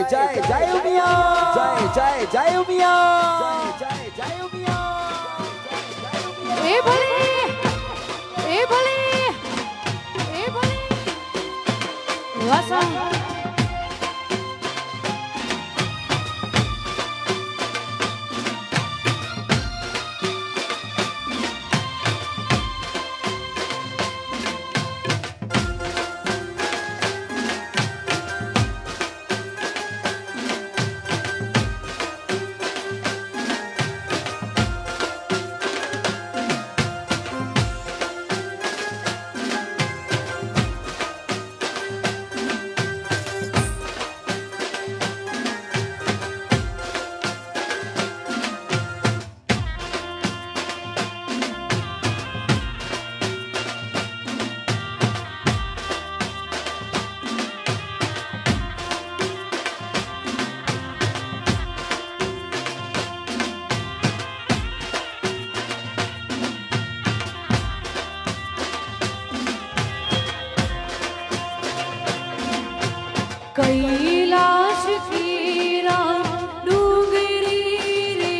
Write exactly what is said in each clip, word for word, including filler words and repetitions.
જય જય ઉમિયા જય જય જય ઉમિયા જય જય જય ઉમિયા એ ભલે એ ભલે એ ભલે વાસા कैलाश कीरा डूंगरी रे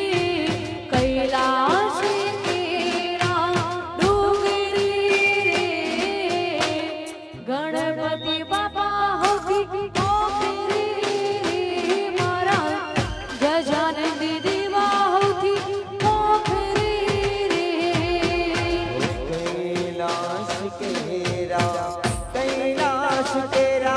कैलाश कीरा डूंगरी रे गणपति बापा होती होती रे मारा गजानन देवा होती होती रे कैलाश केरा कैलाश केरा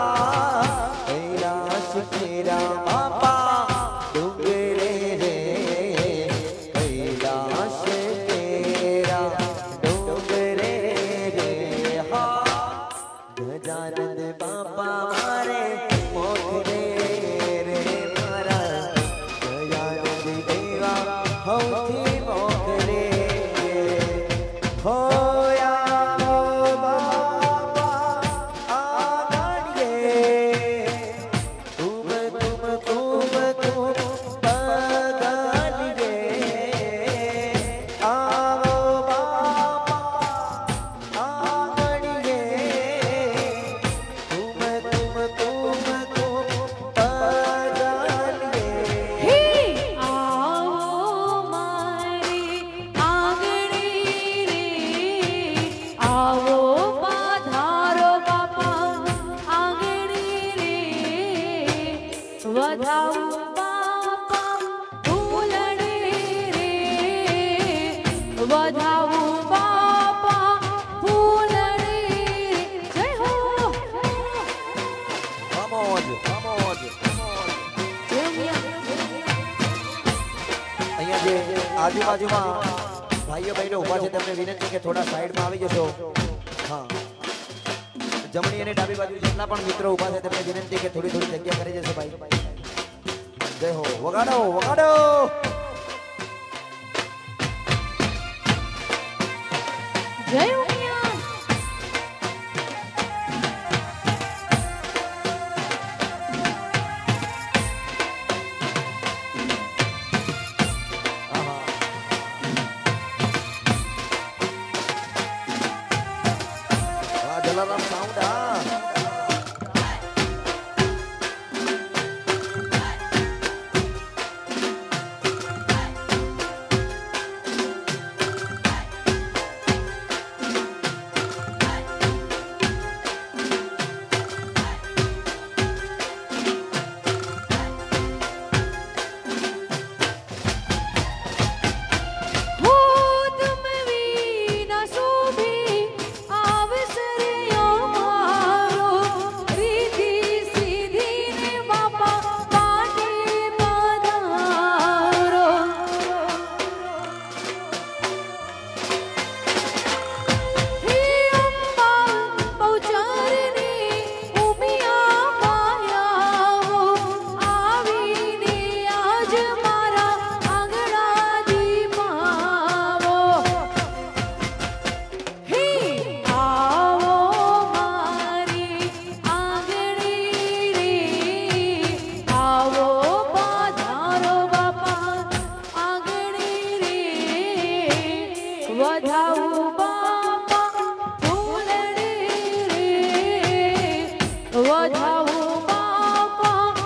આજુબાજુમાં ભાઈઓ બહેનો ઉભા છે તેમને વિનંતી કે થોડા સાઈડમાં આવી જશો. હા, જમણી અને ડાબી બાજુ જેટલા પણ મિત્રો ઉભા છે તેમને વિનંતી કે થોડી થોડી જગ્યા કરી જશો ભાઈ. જય હો, વગાડો વગાડો. જય વધાવું બાપા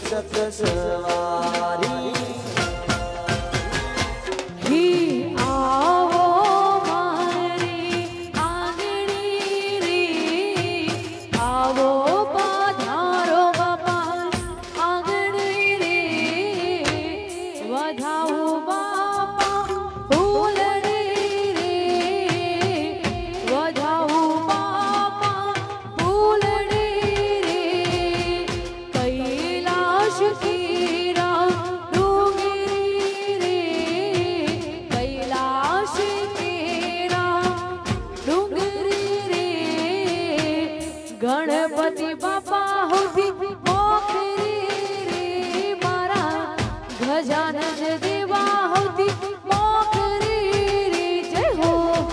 सत सवारी ही आवो मारी आंगणी रे आवो पधारो बापा आंगणी रे વધાવો બાપા ફૂલડી રે વધાવો બાપા ફૂલડી રે કૈલાશ કીરા ડુંગરી રે કૈલાશ કીરા ડુંગરી રે ગણપતિ બાપા હોતી મોખરી રે મારા गजानन देवा होती मोखरी रे जय हो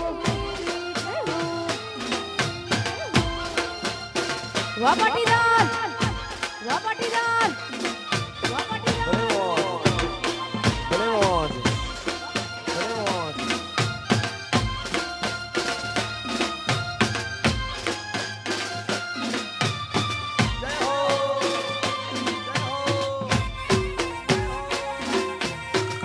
वाह पाटीदार वाह पाटीदार वाह पाटीदार धन्यवाद धन्यवाद जय हो जय हो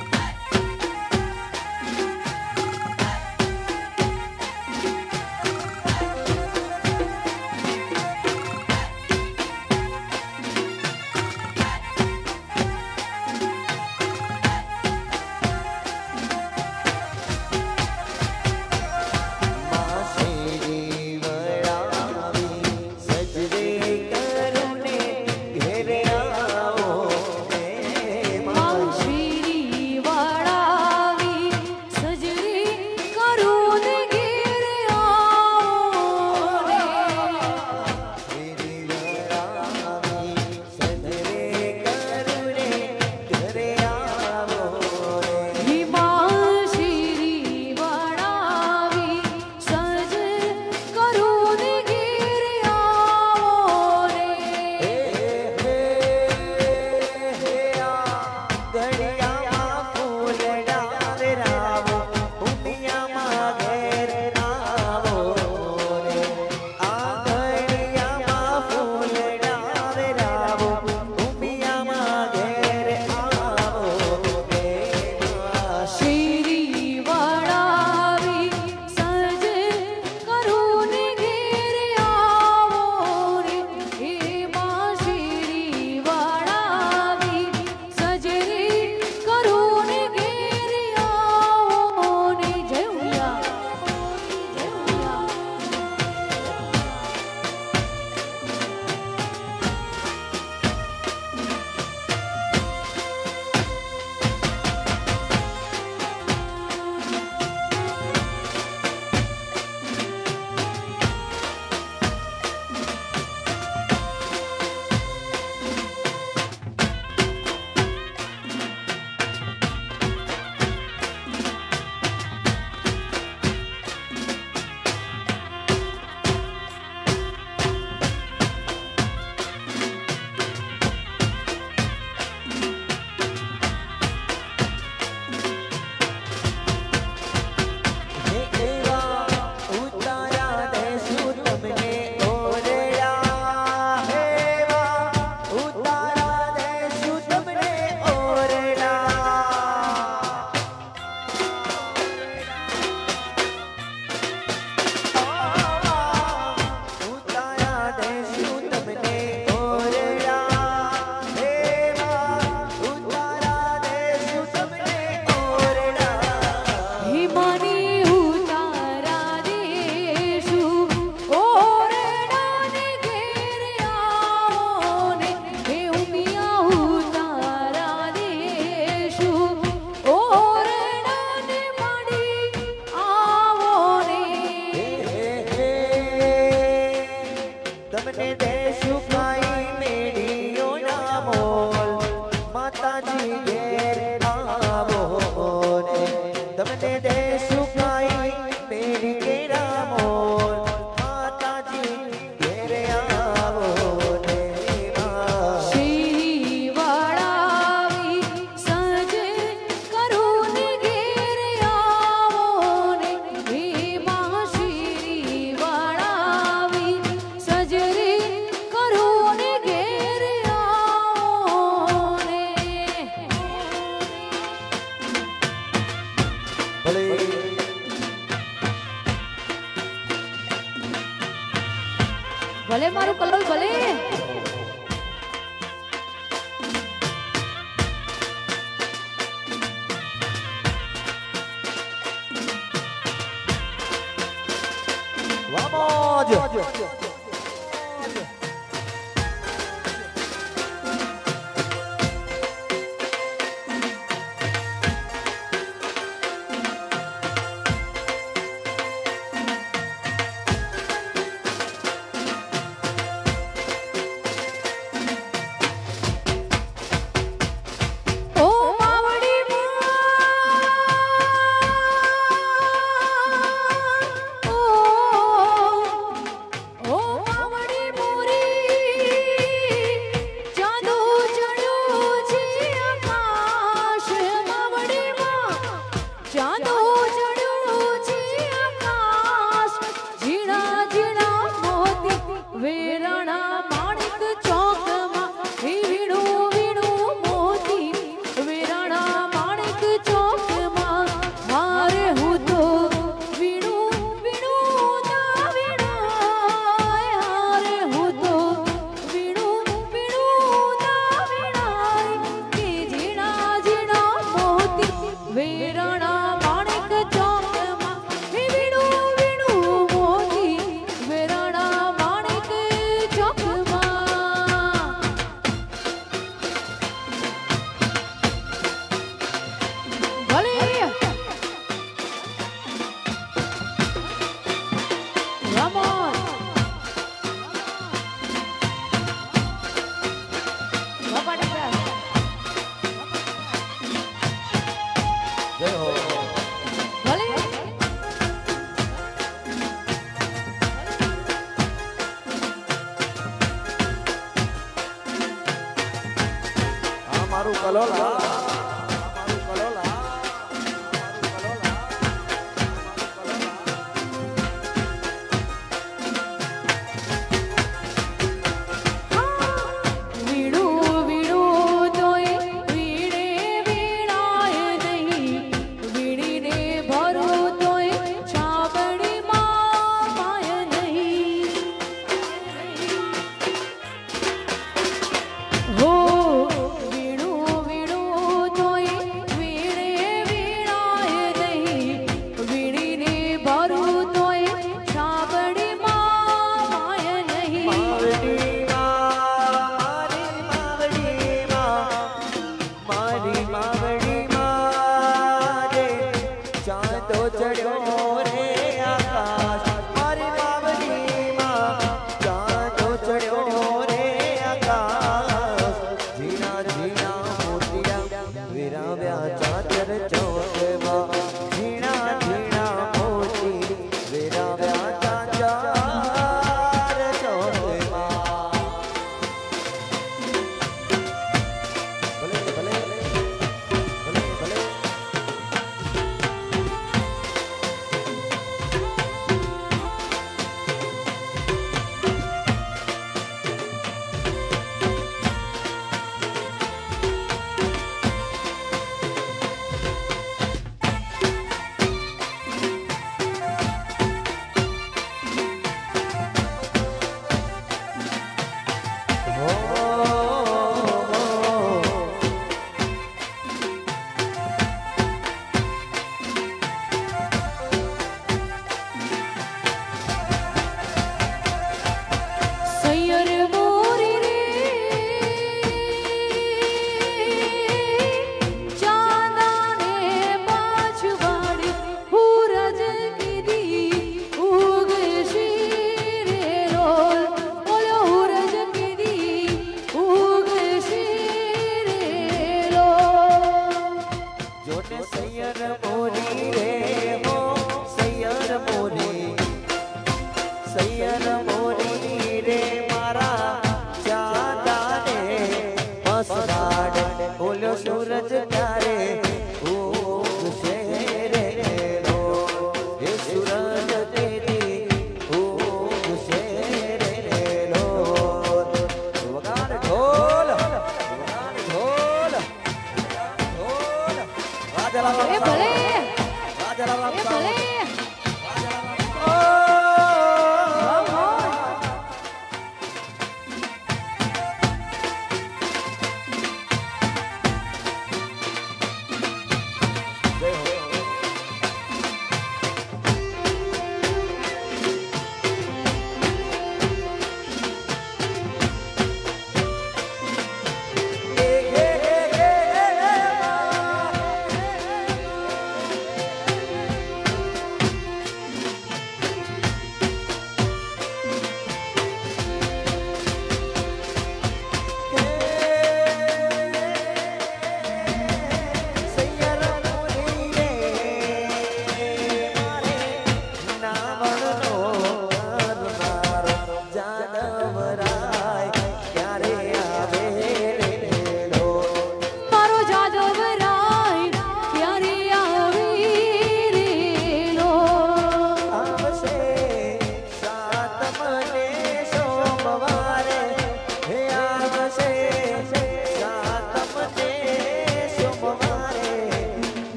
ભલે મારું કલોલ ભલે. વામોજ મારું કલોલા મારું કલોલા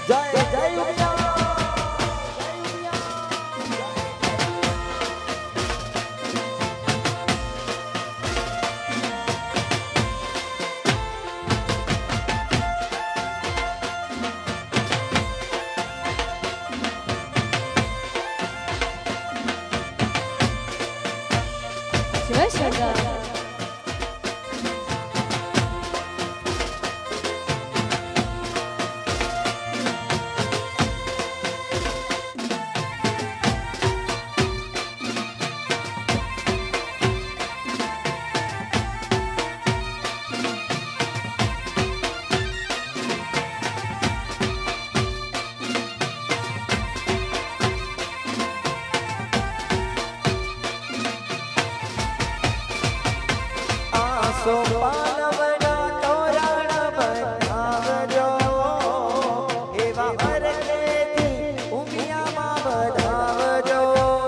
જય જય ઉમિયા જય શંકર સોપાન બના તોરણ બનાવજો એવા હરખેથી ઉમિયામાં વધાવજો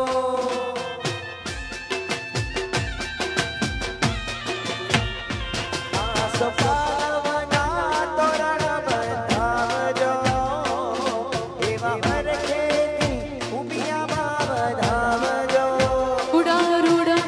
આ સોપાન બના તોરણ બનાવજો એવા હરખેથી ઉમિયામાં વધાવજો ઉડા રૂડા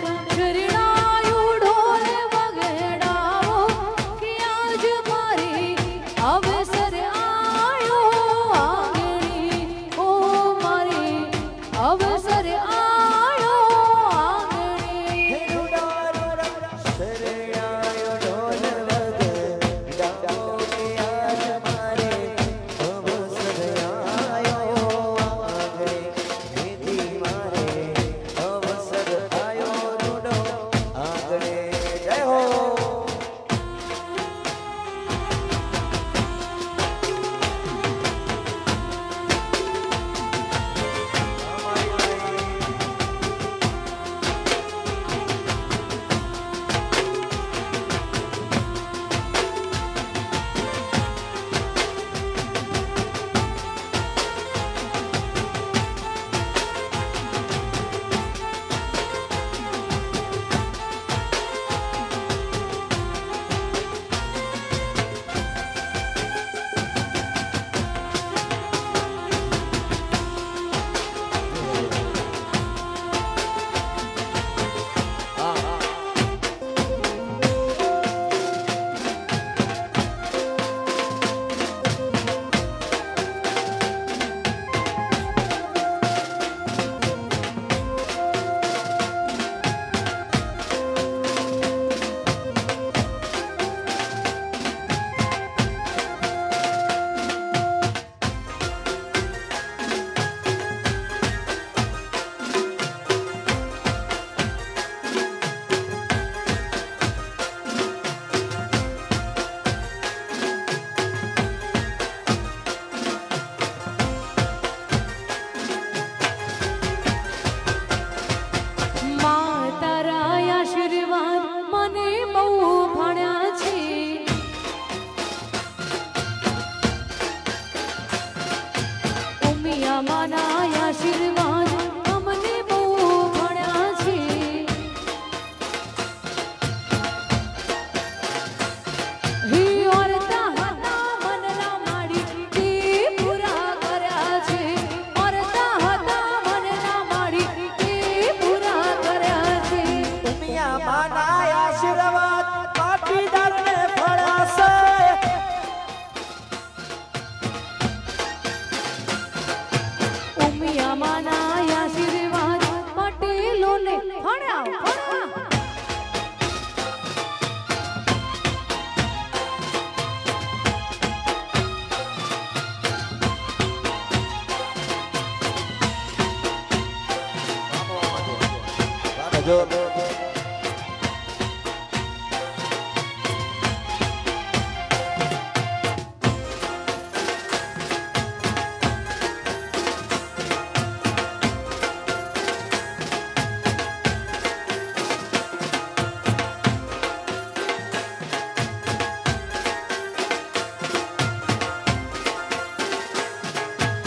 જો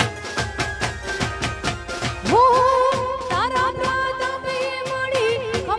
તારા પ્રાત બે મળી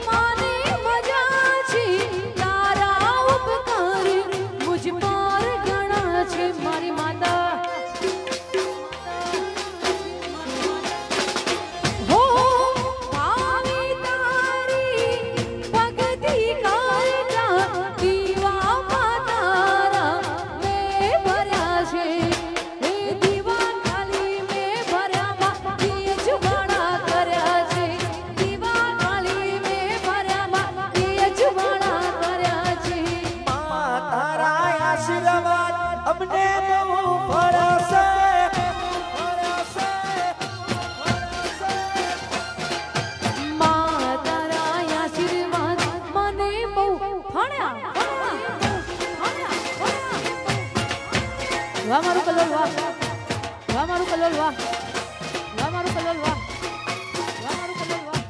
કલોલ વાહ વાહ મારું કલોલ વાહ વાહ મારું કલોલ વાહ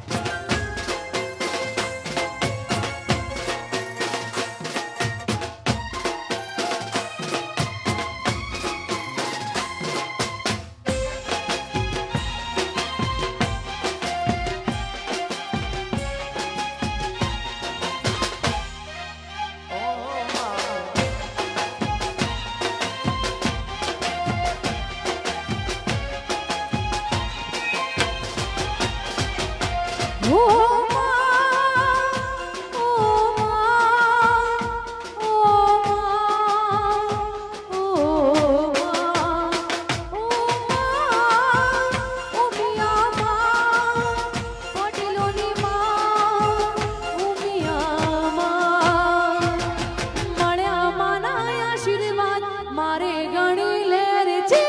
મારે ગણી લેર છે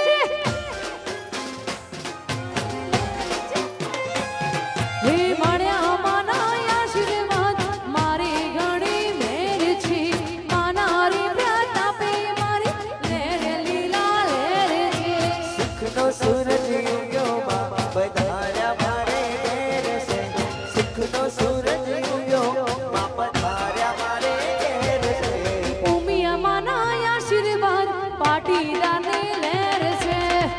હે મળ્યા માના આશીર્વાદ મારે ગણી મેર છે માના રે પ્રતાપે મારે લેર લીલા લેર છે સુખનો સૂરજ ઉગ્યો માં પધાર્યા મારે ઘેર છે સુખનો સૂરજ ઉગ્યો માં પધાર્યા મારે ઘેર છે ઉમિયા માના આશીર્વાદ પાટીદારને લેર છે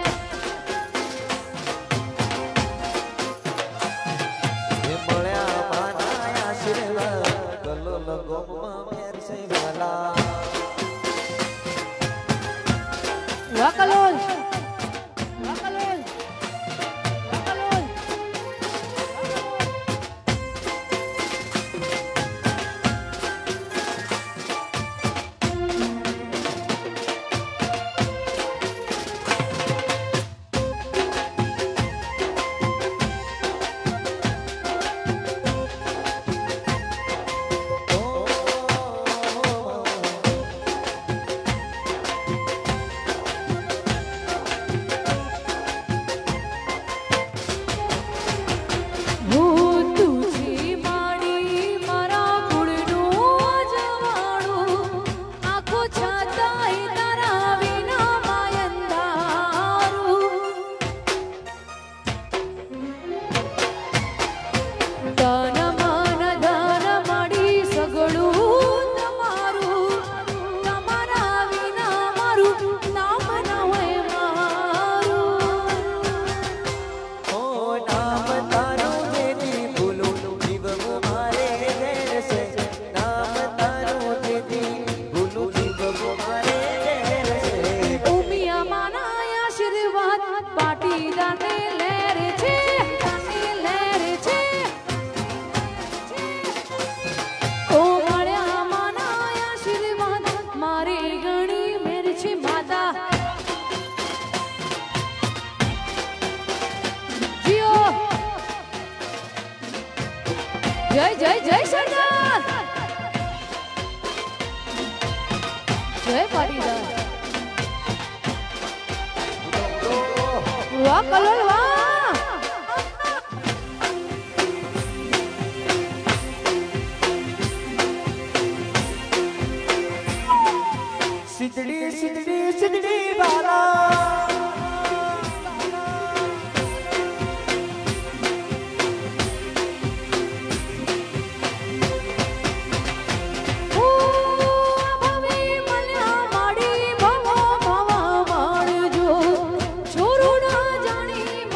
હે મળ્યા માના આશીર્વાદ કલોલ ગોમમાં મેર છે વાલા વાહ કલોલ વાહ કલોલ વાહ કલોલ પાટીદારને લેર છે લેર છે ઓ મળ્યા માના આશીર્વાદ મારે ગણી મેર છે માતા જીઓ જય જય જય સરદાર જય પાટીદાર વાહ કલોલ વાહ સિદ્ધડી સિદ્ધડી સિદ્ધડી વાલા માડી ભવા ભવા માડજો છોરું ના જાણી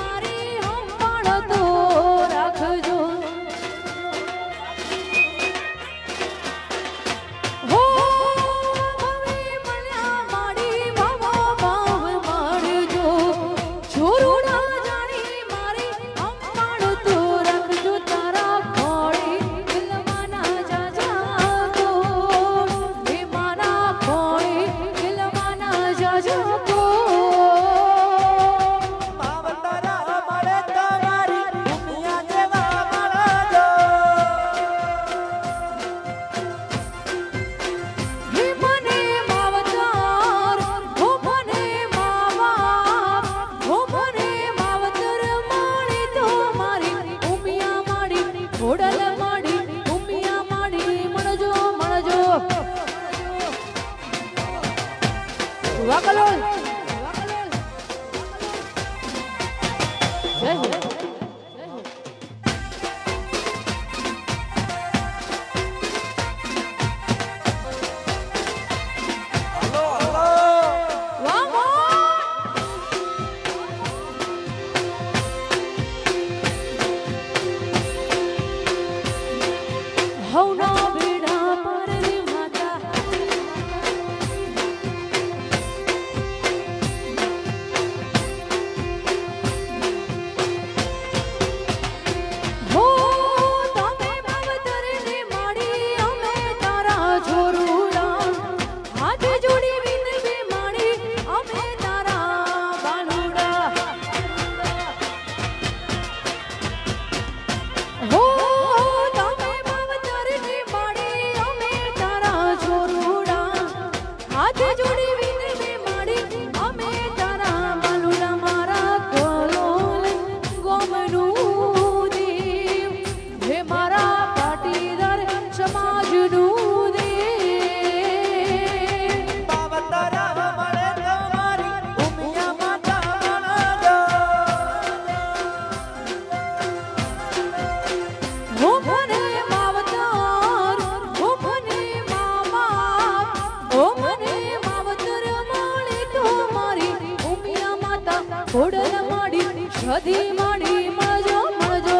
ખોડલ માડી સધી માડી મળજો મળજો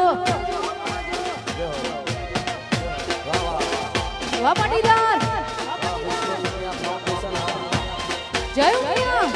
વાહ પાટીદાર જય ઉમિયા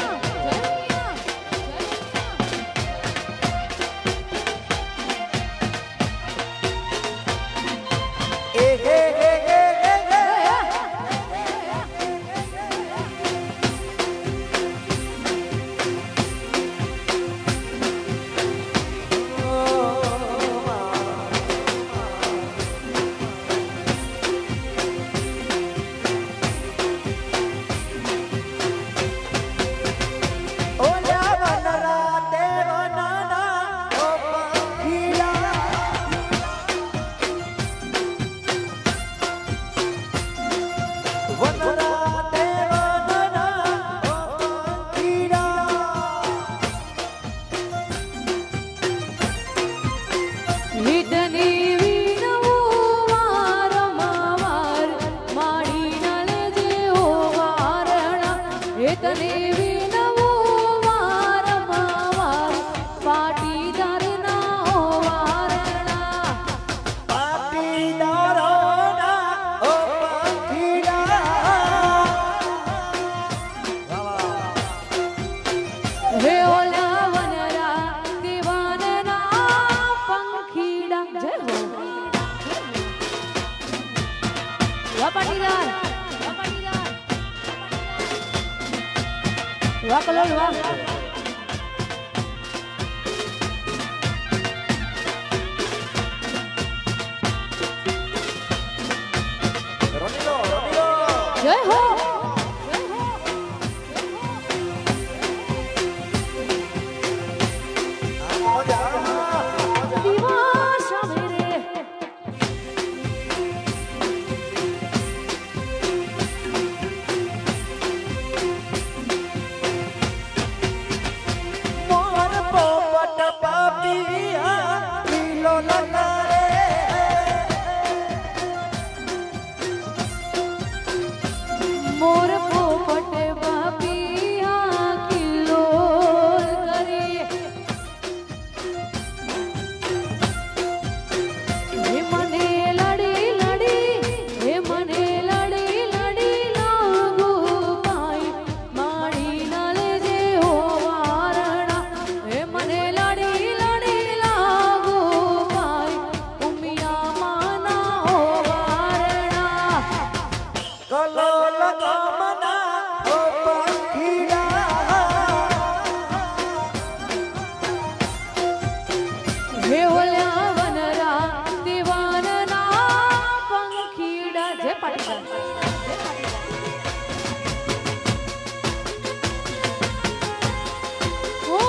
વાહ કલોલ વાહ રમીલો રમીલો જય હો મોર પોપટ બાપિયા કિલ્લો કરે હે મને લડી લડી હે મને લડી લડી લાગુ પાય માડી ના લેજે હો વારણા હે મને લડી લડી લાગુ પાય ઉમિયા માના હો વારણા કલોલ હે ઓલા વનરા દીવાનના પંખીડા જે પાટીદાર ઓ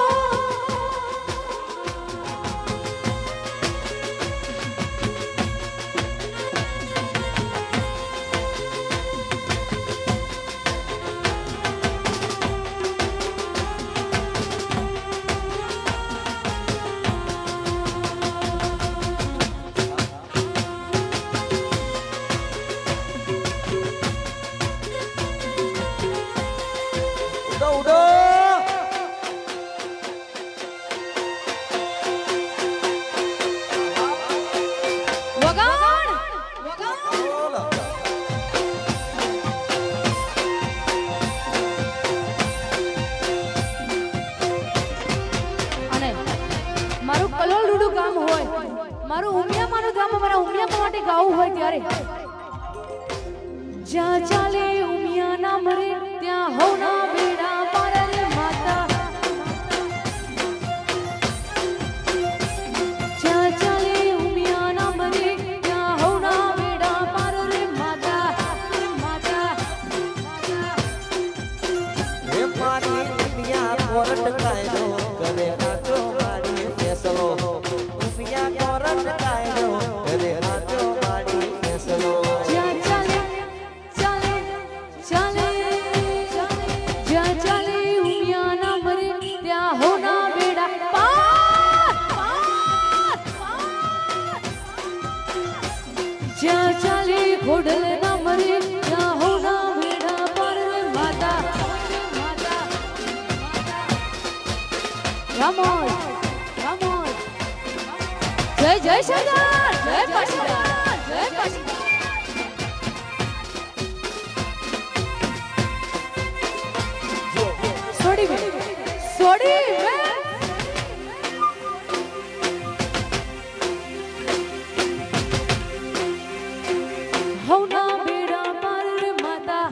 ઉડો ઉડો વગાડ બોલ અને મારું કલોલ રૂડું ગામ હોય મારું ઉમિયા માનું ગામ મારા ઉમિયા માટે ગાવું હોય ત્યારે જ્યાં ચાલે ઉમિયા ના મરે ત્યાં હવના બેડા પાર રે માતા જ્યાં ચાલે ઉમિયા ના મરે ત્યાં હવના બેડા પાર રે માતા રે માતા હે મારી દુનિયા કોરટ કાયદો કરે નાચો મારી ફેસલો દુનિયા કોરટ કાયદો કરે નાચો મારી ફેસલો જ્યાં ચાલે ચાલે ચાલે ચાલે રામોલ રામોલ જય જય સરદાર જય પાટીદાર જય પાટીદાર સોડી બે સોડી બે હવના બેડા પર માતા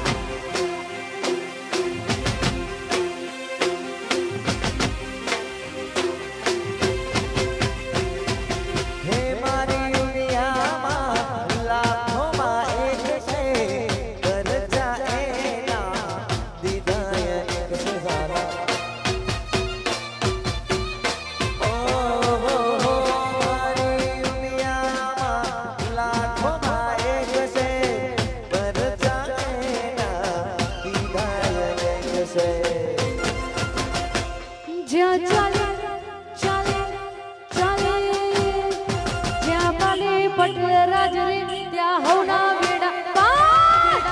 જ્યાં ચાલે ચાલે ચાલે જ્યાં પાલે પટેલ રાજ રે ત્યાં હવના બેડા પાર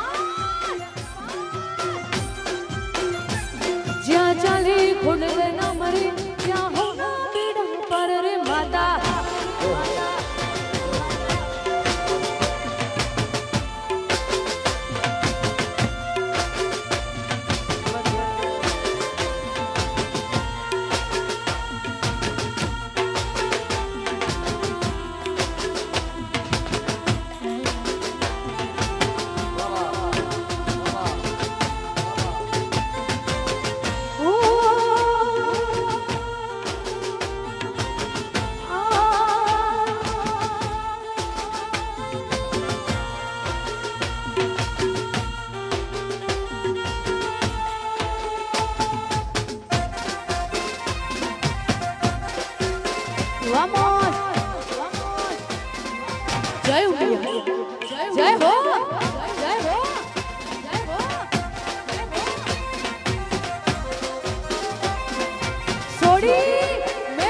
જ્યાં ચાલે ખોડલ ના મરે ત્યાં હવના બેડા પર રે માતા Vamos! Vamos! જય ઉમિયા જય હો જય હો જય હો સોડી મે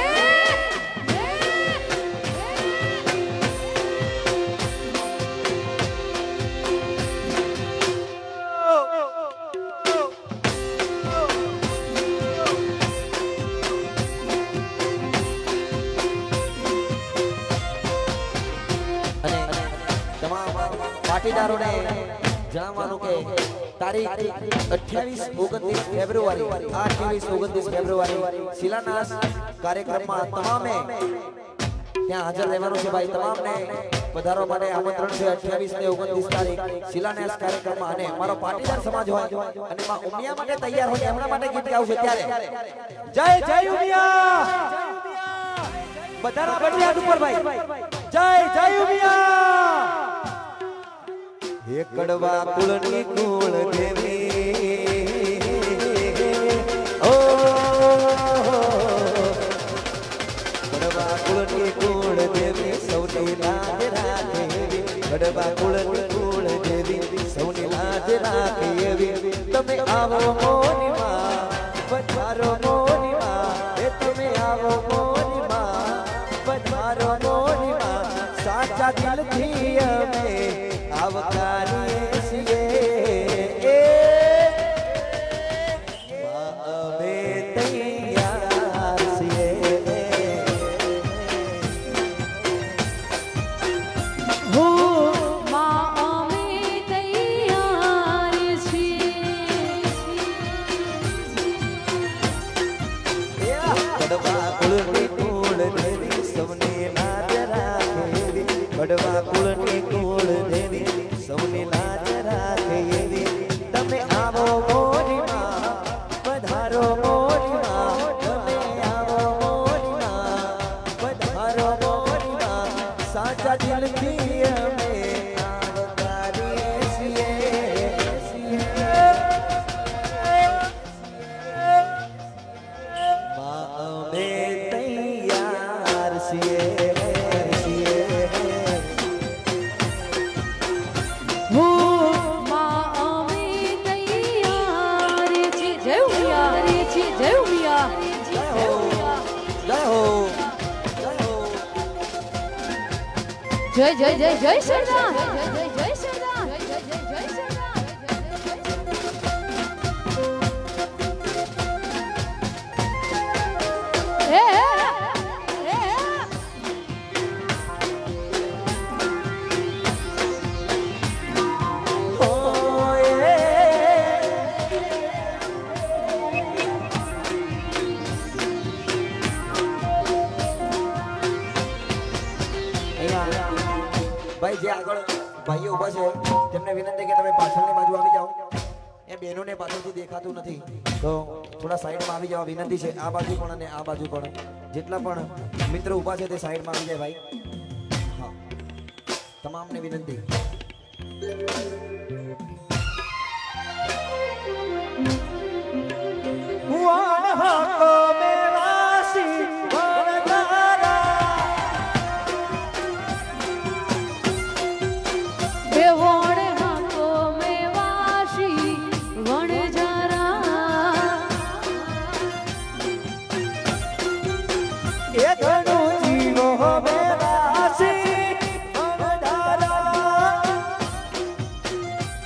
પાટીદારોને જણાવવાનું કે તારીખ અઠ્યાવીસ ઓગણત્રીસ ફેબ્રુઆરી આ અઠ્યાવીસ ઓગણત્રીસ ફેબ્રુઆરી શિલાન્યાસ કાર્યક્રમમાં તમામે ત્યાં હાજર રહેવાનું છે ભાઈ તમામને પધારવા માટે આમંત્રણ છે અઠ્યાવીસ ને ઓગણત્રીસ તારીખ શિલાન્યાસ કાર્યક્રમમાં અને અમારો પાટીદાર સમાજ હોય અને માં ઉમિયા માટે તૈયાર હોય એમના માટે ગીત ગાવશે ત્યારે જય જય ઉમિયા પધારો બંને હાથ ઉપર ભાઈ જય જય ઉમિયા એક કડવા કુળની કુળ દેવી ઓ કડવા કુળની કુળ દેવી સૌની લાજ રાખે કડવા કુળની કુળ દેવી સૌની લાજ રાખે એવી તમે આવો મોરી માં પધારો મોરી માં એ તમે આવો મોરી માં પધારો મોરી માં સાચા દિલથી અમે આવકારીએ છીએ એ અમે તૈયાર છીએ હો માં અમે તૈયાર છીએ કડવા કુળની કુળ દેવી સૌને લાજ રાખે કડવા કુળની કુળ દેવી સૌની લાજ રાખે એવી તમે આવો મોરી માં પધારો મોરી માં તમે આવો મોરી માં પધારો મોરી માં સાચા દિલથી અમે આવકારીએ છીએ માં અમે તૈયાર છીએ હો માં અમે તૈયાર છીએ જય ઉમિયા છીએ જય ઉમિયા જય હો જય હો જય જય જય જય સરદાર જય જય જય સરદાર જય જય જય સરદાર ભાઈ જે આગળ ભાઈઓ ઊભા છે તેમને વિનંતી કે તમે પાછળની બાજુ આવી જાઓ એ બહેનોને પાછળથી દેખાતું નથી તો થોડા સાઈડમાં આવી જવા વિનંતી છે આ બાજુ પણ અને આ બાજુ પણ જેટલા પણ મિત્રો ઊભા છે તે સાઈડમાં આવી જાય ભાઈ હા તમામને વિનંતી વાણ હાકો મેવાસી બેવોણે હાકો મેવાશી વણજારા એ ધનુ જીવો મેવાસી વણધારા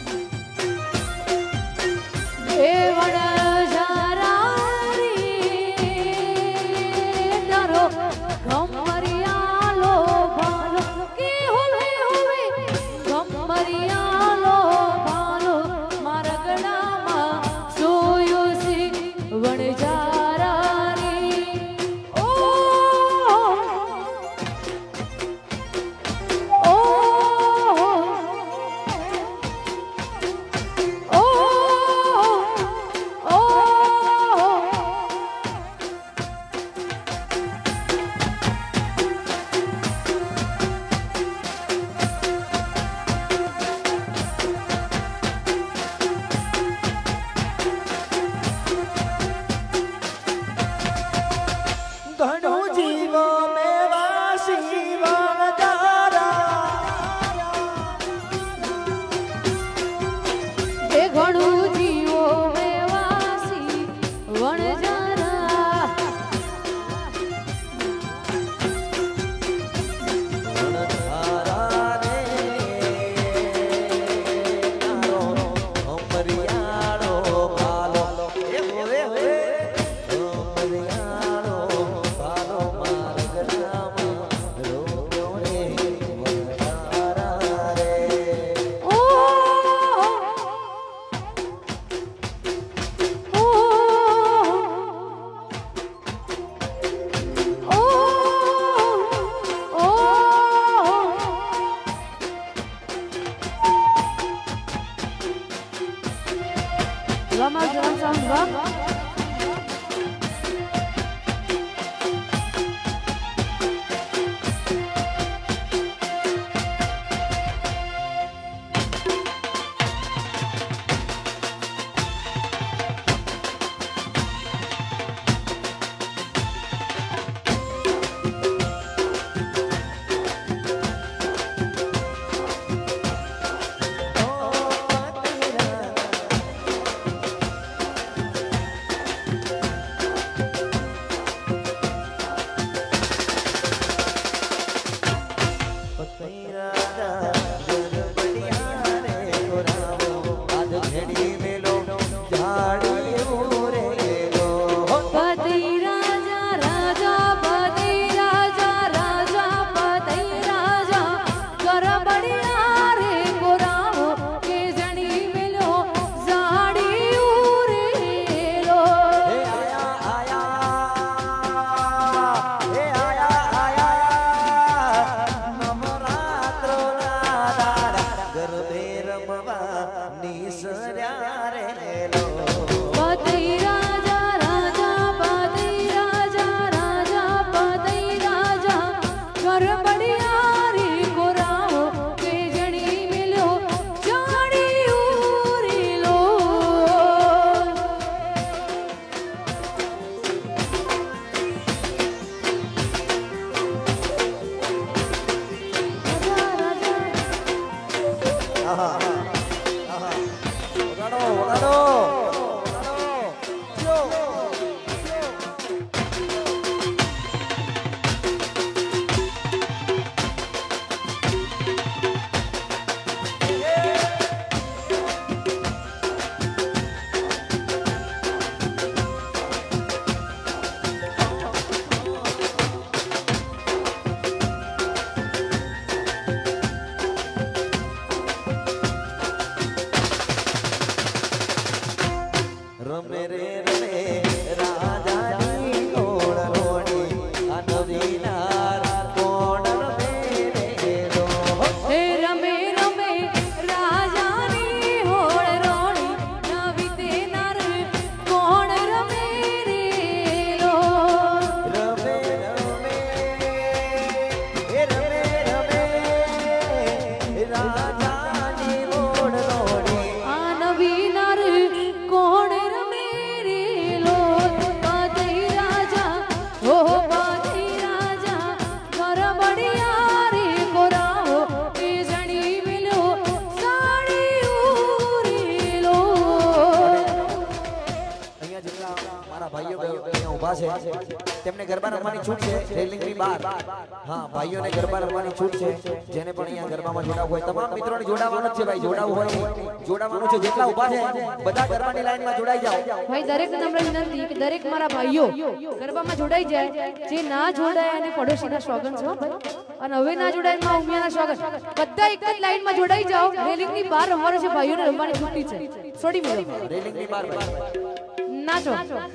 ઊભા છે તેમને ગરબા રમવાની છૂટ છે રેલિંગની બહાર હા ભાઈઓને ગરબા રમવાની છૂટ છે જેને પણ અહીંયા ગરબામાં જોડાવવું હોય તમામ મિત્રોને જોડાવવાનું છે ભાઈ જોડાવવું હોય જોડાવવાનું છે જેટલા ઊભા છે બધા ગરબાની લાઈનમાં જોડાઈ જાઓ ભાઈ દરેક નમ્ર વિનંતી કે દરેક મારા ભાઈઓ ગરબામાં જોડાઈ જાય જે ના જોડાય અને પડોશીના સ્વાગત છે હો ભાઈ અને હવે ના જોડાય માં ઉમિયાના સ્વાગત બધા એક જ લાઈનમાં જોડાઈ જાઓ રેલિંગની બહાર રમવાનું છે ભાઈઓને રમવાની છૂટી છે છોડી મેલો રેલિંગની બહાર નાચો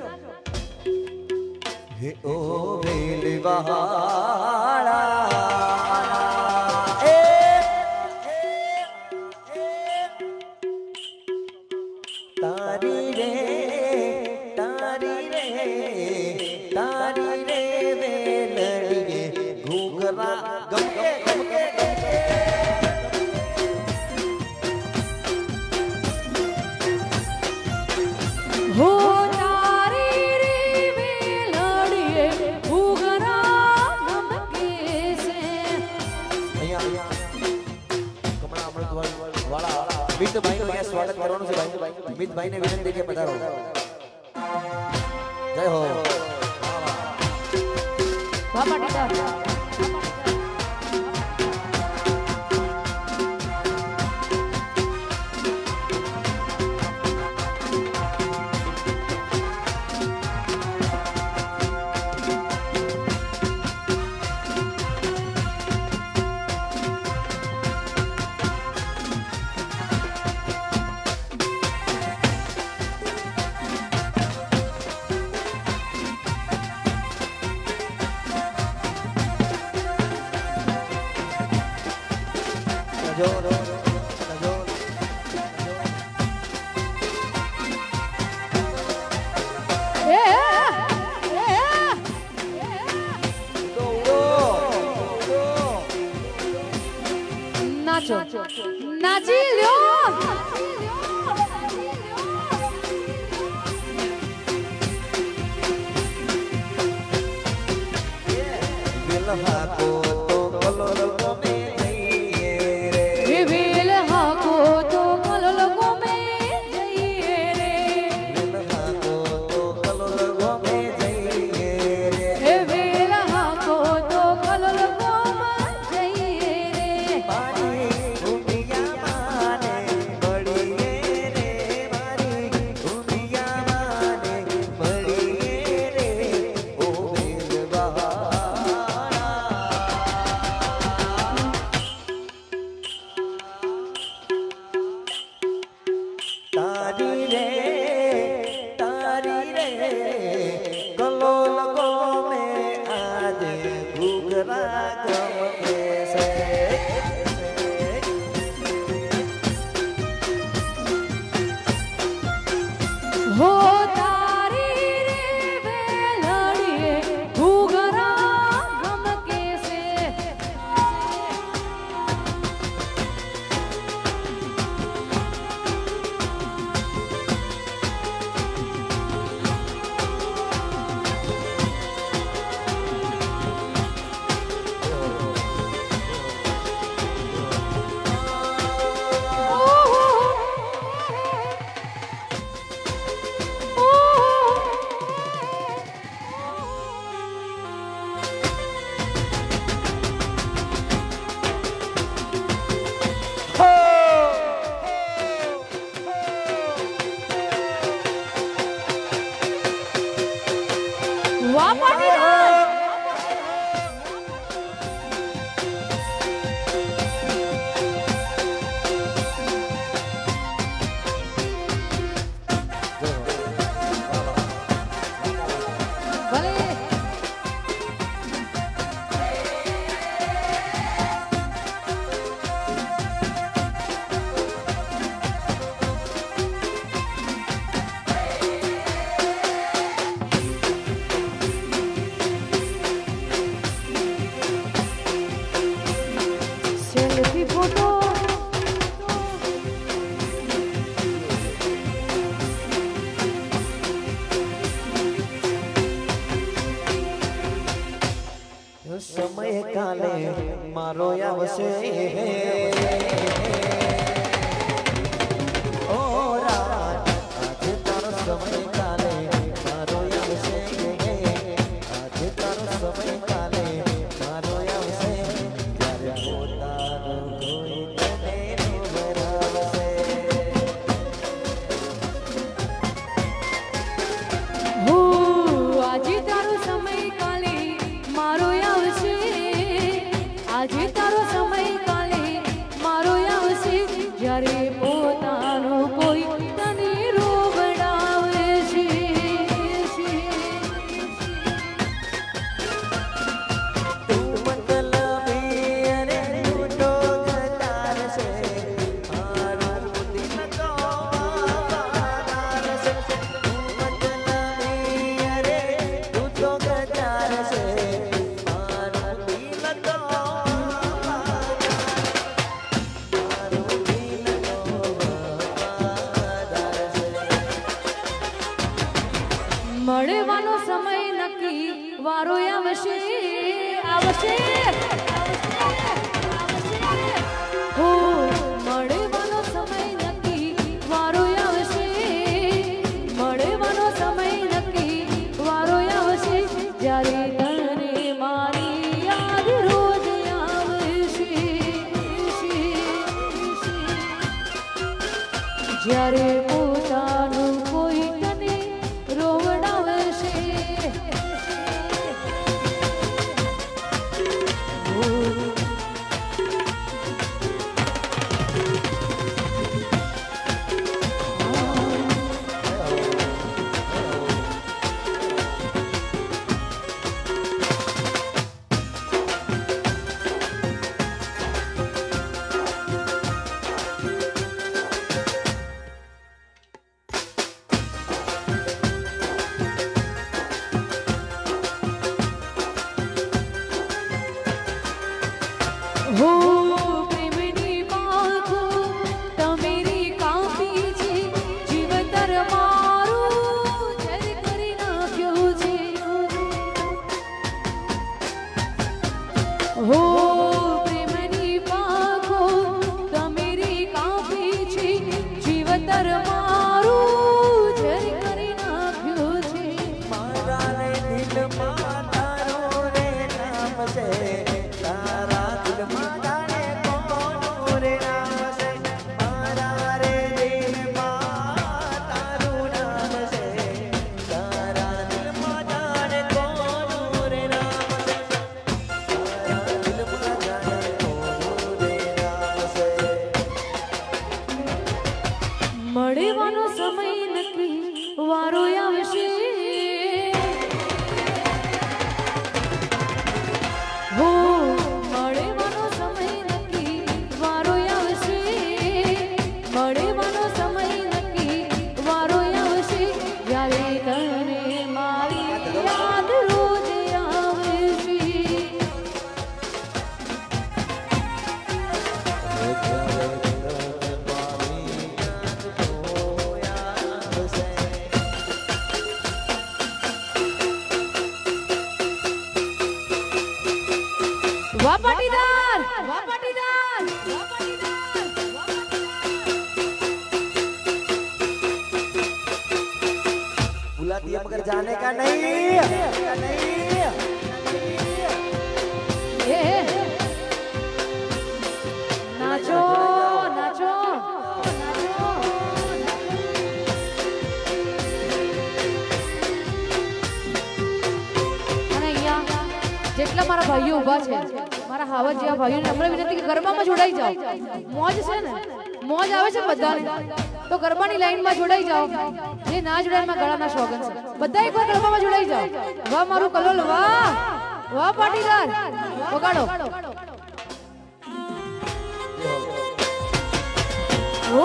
હે ઓ વેલવાળા એ તારી રે તારી રે તારી રે વેલડીએ ઘૂઘરા ગમકે ગમકે ગમકે હો તારી રે વેલડીએ ઘૂઘરા ગમકે છે અહીંયા કમળા અમૃત વાળા મિતભાઈ નું અહીંયા સ્વાગત કરવાનું છે ભાઈ મિતભાઈ ને વિનંતી કે પધારો જય હો બાપા ટીકા જો જો એ નાચો નાચી લ્યો વિલહા કો તો કલોલ ગમે વિવેલ હાકો તો કલોલ ગમે જઈએ રે વિલહા કો તો કલોલ ગમે જઈએ રે હે વેલ હાકો તો કલોલ ગમે જઈએ રે મારી ઉમિયા માને બળીએ રે મારી ઉમિયા માને બળીએ રે ઓ વેલવાળા તારી રે તારી રે કલોલ ગમે આજે ઘૂઘરા ગમે છે હો તારી રે વેલડીએ ઘૂઘરા ગમકે છે વાહ પાટીદાર ભલે સેલ્ફી ફોટો સમય કાલે મારો આવશે ઓ રાત આજે તારો સમય કાલે મારો આવશે નક્કી વારો આવશે આવશે હો મળવાનો સમય નક્કી વારો આવશે મળવાનો સમય નક્કી વારો આવશે જ્યારે તને મારી યાદ રોજ આવશે જ્યારે પોતાનું કોઈ તને રોવડાવશે હો પ્રેમની પાંખો તમેરી કાપી છે જીવતર મારું ઝેર કરી નાખ્યું છે હો પ્રેમની પાંખો તમેરી કાપી છે જીવતર મારું ઝેર કરી નાખ્યું છે મારા રે દિલમાં તારો રે નામ છે તારા દિલમાં જાણે કોનું રે નામ છે મારા રે દિલમાં તારું નામ છે તારા દિલમાં જાણે કોનું રે નામ છે તારા દિલમાં જાણે કોનું રે નામ છે મળવાનો સમય નક્કી વારો આવશે હો મળવાનો સમય નક્કી વારો આવશે મળવાનો સમય નક્કી વારો આવશે જ્યારે તને મારી યાદ રોજ આવશે વાહ પાટીદાર વાહ પાટીદાર વાહ પાટીદાર વાહ પાટીદાર बुलाती है मगर जाने का नहीं का नहीं એ નાચો નાચો નાચો અને અહીંયા જેટલા મારા ભાઈઓ ઊભા છે મારા હાવજ જેવા ભાઈઓને નમ્ર વિનંતી કે ગરબામાં જોડાઈ જાઓ મોજ છે ને મોજ આવે છે બધાને તો ગરબાની લાઈનમાં જોડાઈ જાઓ જે ના જોડાય એમાં ગળાના શોગન છે બધા એકવાર ગરબામાં જોડાઈ જાઓ વાહ મારું કલોલ વાહ વાહ પાટીદાર વગાડો ઓ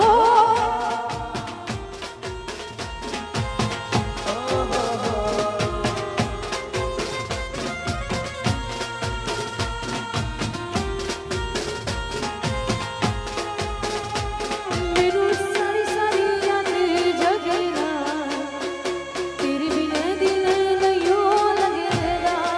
मेरू सारी सारी यादें जगेगा तेरे बिना दिल नहीं लगेगा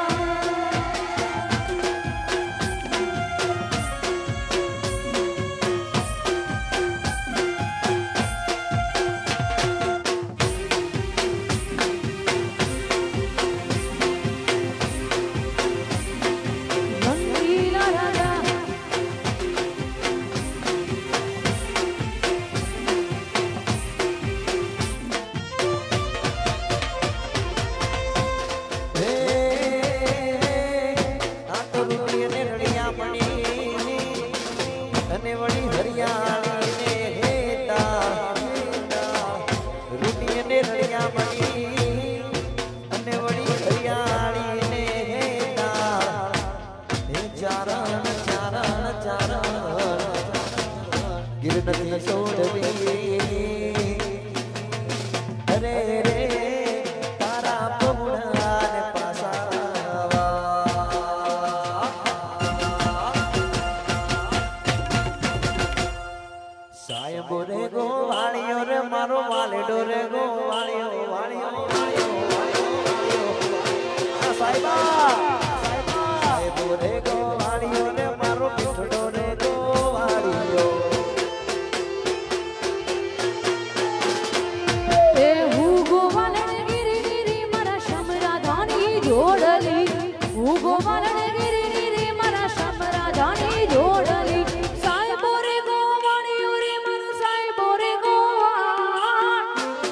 જોડલી હું ગોવાલને ગીરી રે મારા સમરાધાની જોડલી સાહેબો રે ગોવાણીઓ રે મારું સાહેબો રે ગોવાણ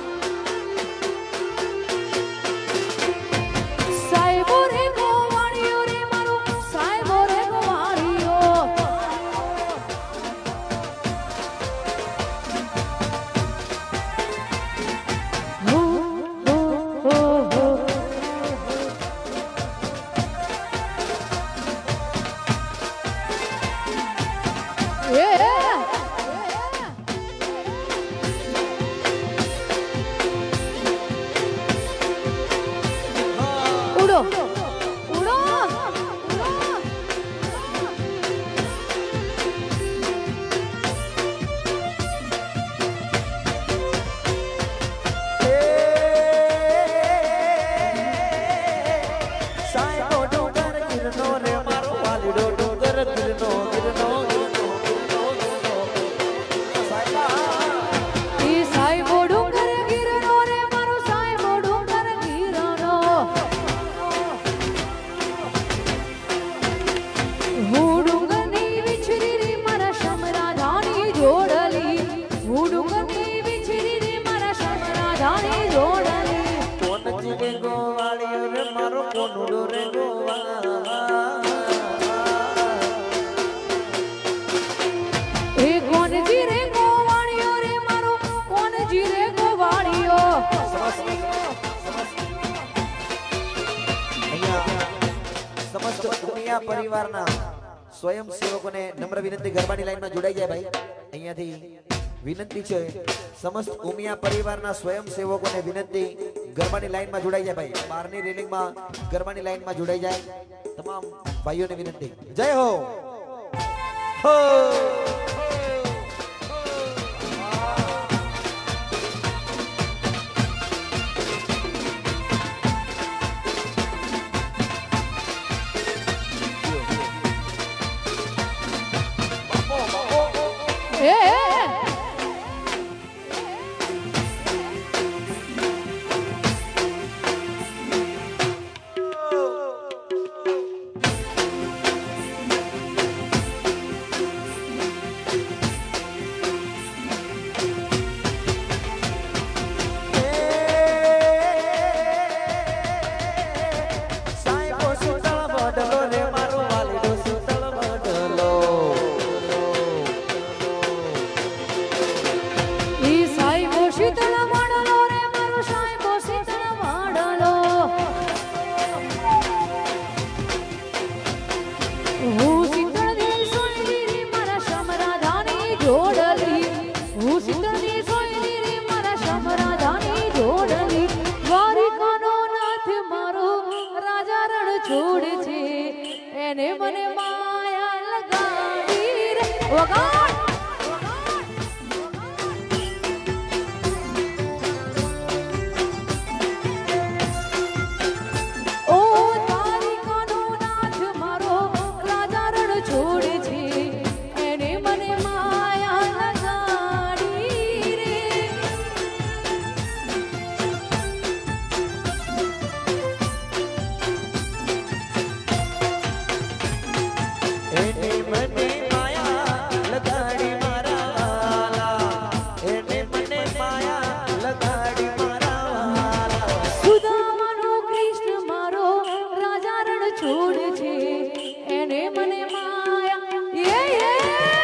સાહેબો રે ગોવાણીઓ રે મારું સાહેબો રે ગોવાણીઓ હો હો હો હો Yeah! ઉડો ઉડો સાહેબો ડુંગર ગીરનો રે મારો વાલીડો ડુંગર ગીરનો ગીરનો ઈ સાહેબો ડુંગર ગીરનો રે મારો સાહેબો ડુંગર ગીરનો હું ડુંગરની વિછરી રે મારા સમરાધાની જોડલી હું ડુંગરની વિછરી રે મારા સમરાધાની જોડલી કોનજી રે ગોવાળિયો રે મારો કોનુડો રે ગોવા એ કોનજી રે ગોવાળિયો રે મારો કોનજી રે ગોવાળિયો અહીંયા સમસ્ત ઉમિયા પરિવારના સ્વયંસેવકોને નમ્ર વિનંતી ગરબાની લાઈનમાં જોડાઈ જાય ભાઈ અહીંયાથી વિનંતી છે સમસ્ત ઉમિયા પરિવારના સ્વયંસેવકોને વિનંતી ગરબાની લાઈનમાં જોડાઈ જાય ભાઈ બહારની રેલિંગમાં ગરબાની લાઈનમાં જોડાઈ જાય તમામ ભાઈઓને વિનંતી જય હો હો એ સાહેબો સુતળ બડલો રે મારો વાલીડો સુતળ બડલો ઈ સાહેબો શીતળ વાડલો રે મારો સાહેબો શીતળ વાડલો હું શીતળની સોયલી રે મારા સમરાધાની જોડલી હું શીતળની સોયલી રે મારા સમરાધાની જોડલી દ્વારિકાનો નાથ મારો રાજા રણ છોડ છે એને મને માયા લગાવી રે વગાડ ઓ દ્વારિકાનો નાથ મારો રાજા રણ છોડ છે એને મને માયા લગાડી રે એને મને માયા લગાડી મારા વાલા એને મને માયા લગાડી મારા વાલા સુદામાનો કૃષ્ણ મારો રાજા રણ છોડ છે એને મને માયા એ એ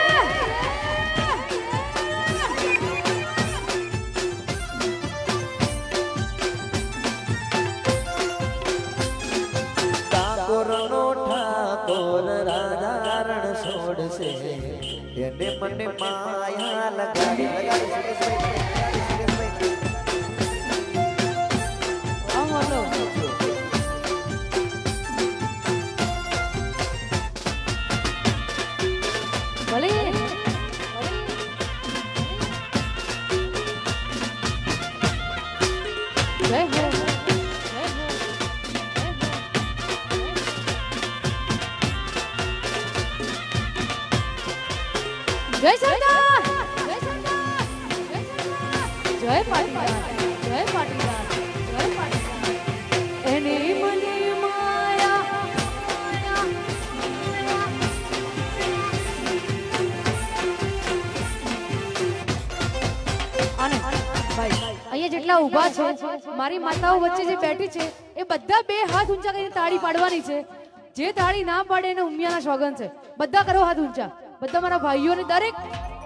ઠાકોરનો ઠાકોર રાજા રણ છોડશે એને મને માયા લગાડી લગાડી સુરેશભાઈ, સુરેશભાઈ. આમ હતો ભલે જય હો જય હો જય સરદાર જય સરદાર જય પાટીદાર જય પાટીદાર જય પાટીદાર એને મને જેટલા ઊભા છે મારી માતાઓ વચ્ચે જે બેઠી છે એ બધા બે હાથ ઊંચા કરીને તાળી પાડવાની છે જે તાળી ના પાડે એને ઉમિયાના સોગન છે બધા કરો હાથ ઊંચા બધા મારા ભાઈઓને દરેક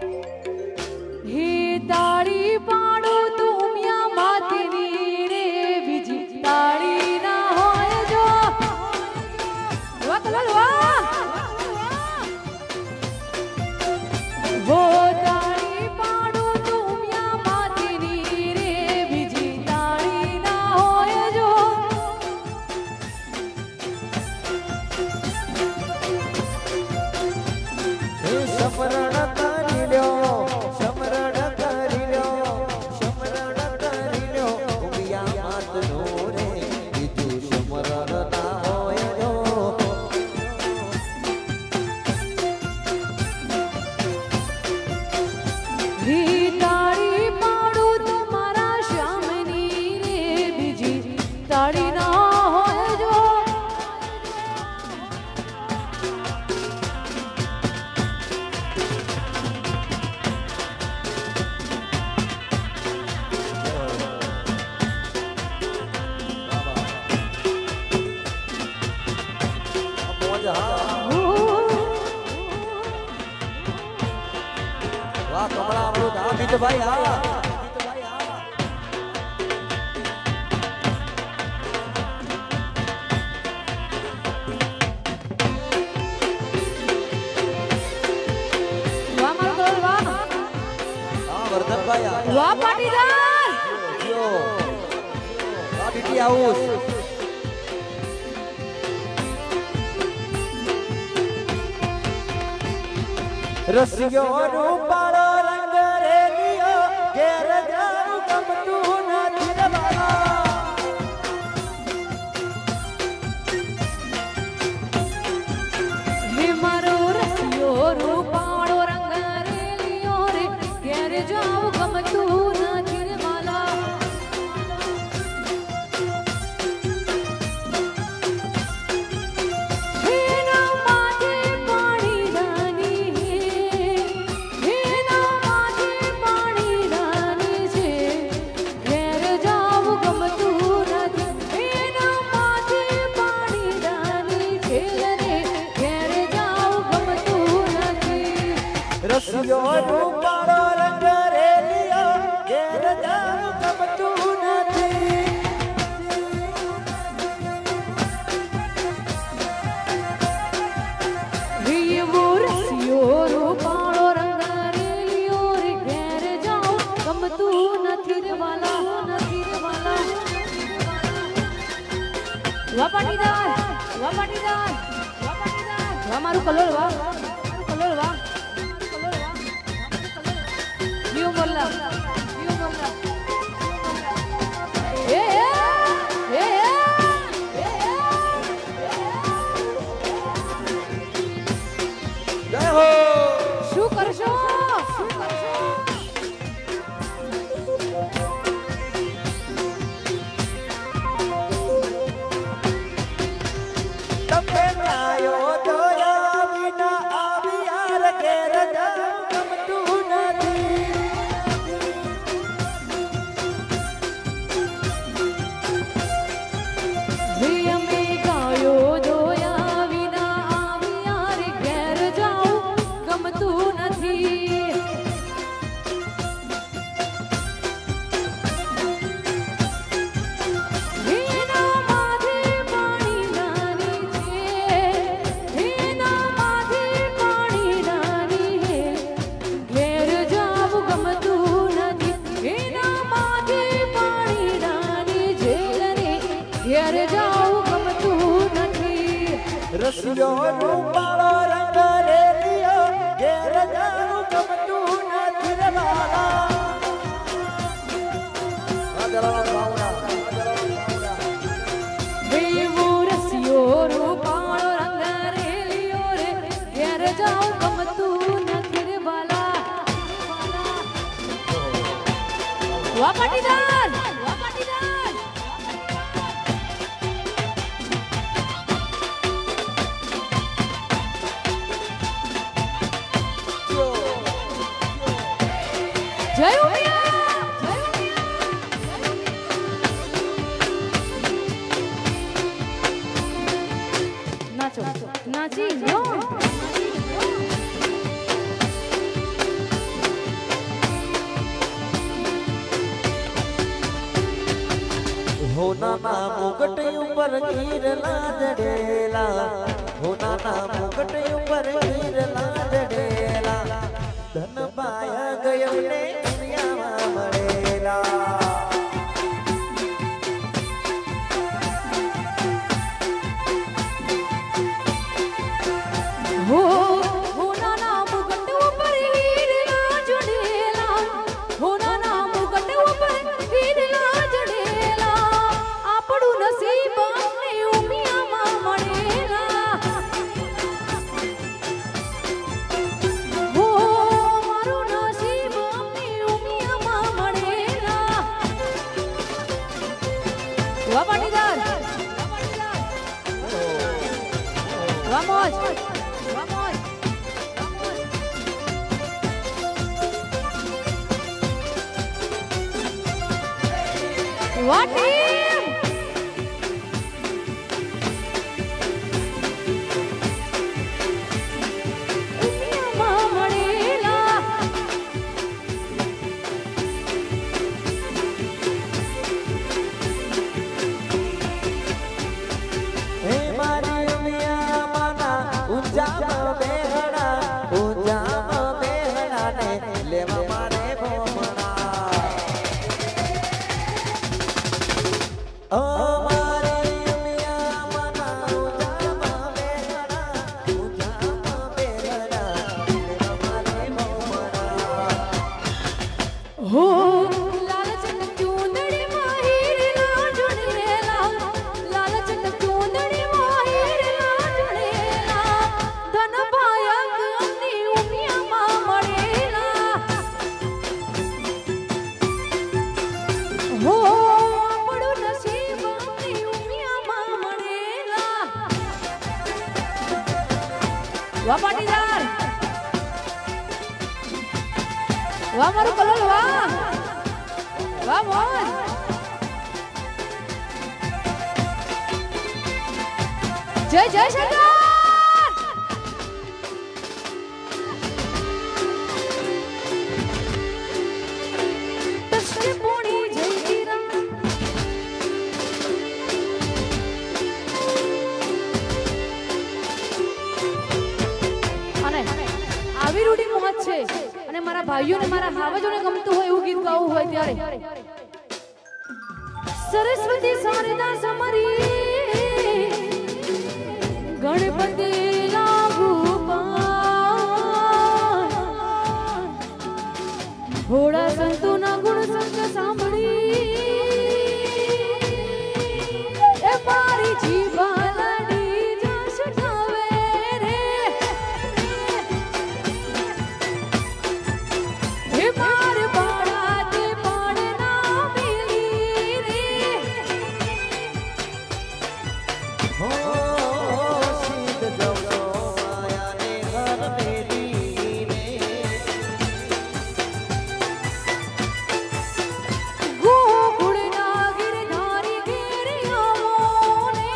હે તાળી પાડો તો ઉમિયા માતની રે બીજી તાળી ના હોય જો વાહ કલાલ વાહ વો તાળી પાડો તો ઉમિયા માતની રે બીજી તાળી ના હોય જો હે સમરણ કરી લ્યો સમરણ કરી લ્યો સમરણ કરી લ્યો ઉમિયા માતનો રે બીજું સમરણ ના હોય જો હે તાળી પાડો તો મારા શ્યામની રે બીજી તાળી ના હોય જો મોજ હા વાહ કમળા આપણું ધા મિતભાઈ હા વાહ મારો કરોલ વાહ હા વર્ધનભાઈ હા વાહ પાટીદાર જો વાહ બીટી હાઉસ રસિયો રૂપાળો રંગ રેલિયો ઘેર જારું ગમતું નથી રે બાબા હે મારો રસિયો રૂપાળો રંગ રેલિયો રે ઘેર જાવ ગમતું નથી રે માલા હે ના માથે પાણી રાની હે ના માથે પાણી રાની છે ઘેર જાવ ગમતું નથી હે ના માથે પાણી રાની છે રે ઘેર જાવ ગમતું નથી રસિયો રૂપાળો રંગ રેલિયો ઘેર જારું ગમતું નથી એવો રસિયો રૂપાળો રંગ રેલિયો રે ઘેર જાવ ગમતું નથી રે વાલા નથી રે વાલા વાહ પાટીદાર વાહ પાટીદાર વાહ પાટીદાર વાહ મારું કલોલ વાહ મારું કલોલ વાહ કલોલ વાહ જીઓ મોલ્લા જીઓ મોલ્લા એ એ એ એ જય હો શું કરશો શું કરશો તમે ન્યાયો જોયા વિના આવી યાર ઘેર જારું ગમતું નથી હે અમે ગાયો જોયા વિના આવી યાર ઘેર જાઉં ગમતું નથી હે ના માથે પાણી રાની છે હે ના માથે પાણી રાની હે ઘેર જાઉં ગમતું નથી હે ના માથે પાણી રાની છે રે ઘેર જાઉં ગમતું નથી રસિયો રૂપાળો રંગ રેલિયો ઘેર જારું ગમતું નથી રે બાબા આ જલારામ બાવડા આ જલારામ બાવડા એવો રસિયો રૂપાળો રંગ રેલિયો રે ઘેર જાઉં ગમતું નથી રે વાલા વાહ પાટીદાર વાહ પાટીદાર જય ઉમિયા જય ઉમિયા નાચો નાચી લો હોના મુગટ ઉપર ગીર લાદડેલા હોના મુગટ ઉપર ગીર લાદડેલા ધન પાયા ગયો ને દુનિયામાં મળેલા હો હોના મુગટ ઉપર ગીર લાદડેલા હોના મુગટ ઉપર ગીર લાદડેલા આપણું નસીબ અમને ઉમિયામાં મળેલા હો મારું નસીબ અમને ઉમિયામાં મળેલા વાહ પાટીદાર વાહ મોજ વાહ મોજ વાહ ટીમ ઉમિયામાં મળેલા હે મારી ઉમિયામાંના ઊંચામાં બેહણા ઊંચામાં બેહણા ને લેવા મારે ભોમણા ઓ મારી ઉમિયામાંના ઊંચામાં બેહણા ઊંચામાં બેહણા લેવા મારે ભોમણા હો લાલચન ચૂંદડી માહીર લાજણેલા લાલચન ચૂંદડી માહીર લાજણેલા ધન પાયા ગની ઉમિયામાં મળેલા હો આપણું નસીબ અમને ઉમિયામાં મળેલા વાહ પાટીદાર વાહ મારું કલોલ વાહ વાહ મોજ જય જય સરદાર તસ્કે પોણી જય કિરણ અને આવી રૂડી મોજ છે અને મારા ભાઈઓને મારા હાવજોને ગમતું હોય એવું ગીત ગાવું હોય ત્યારે સરસ્વતી શારદા સમરી ગણપતિ લાગુ પાન ભોળા સંતોના ગુણ સંગ સાંભળી એ મારી જીભા લડી જશ ઠાવે રે હે માર બાળા તે પાડના મિલી રે હો સીધ જવનો આયાને ઘર મેલી રે ગોકુળના ગિરધારી ઘેર આવો ને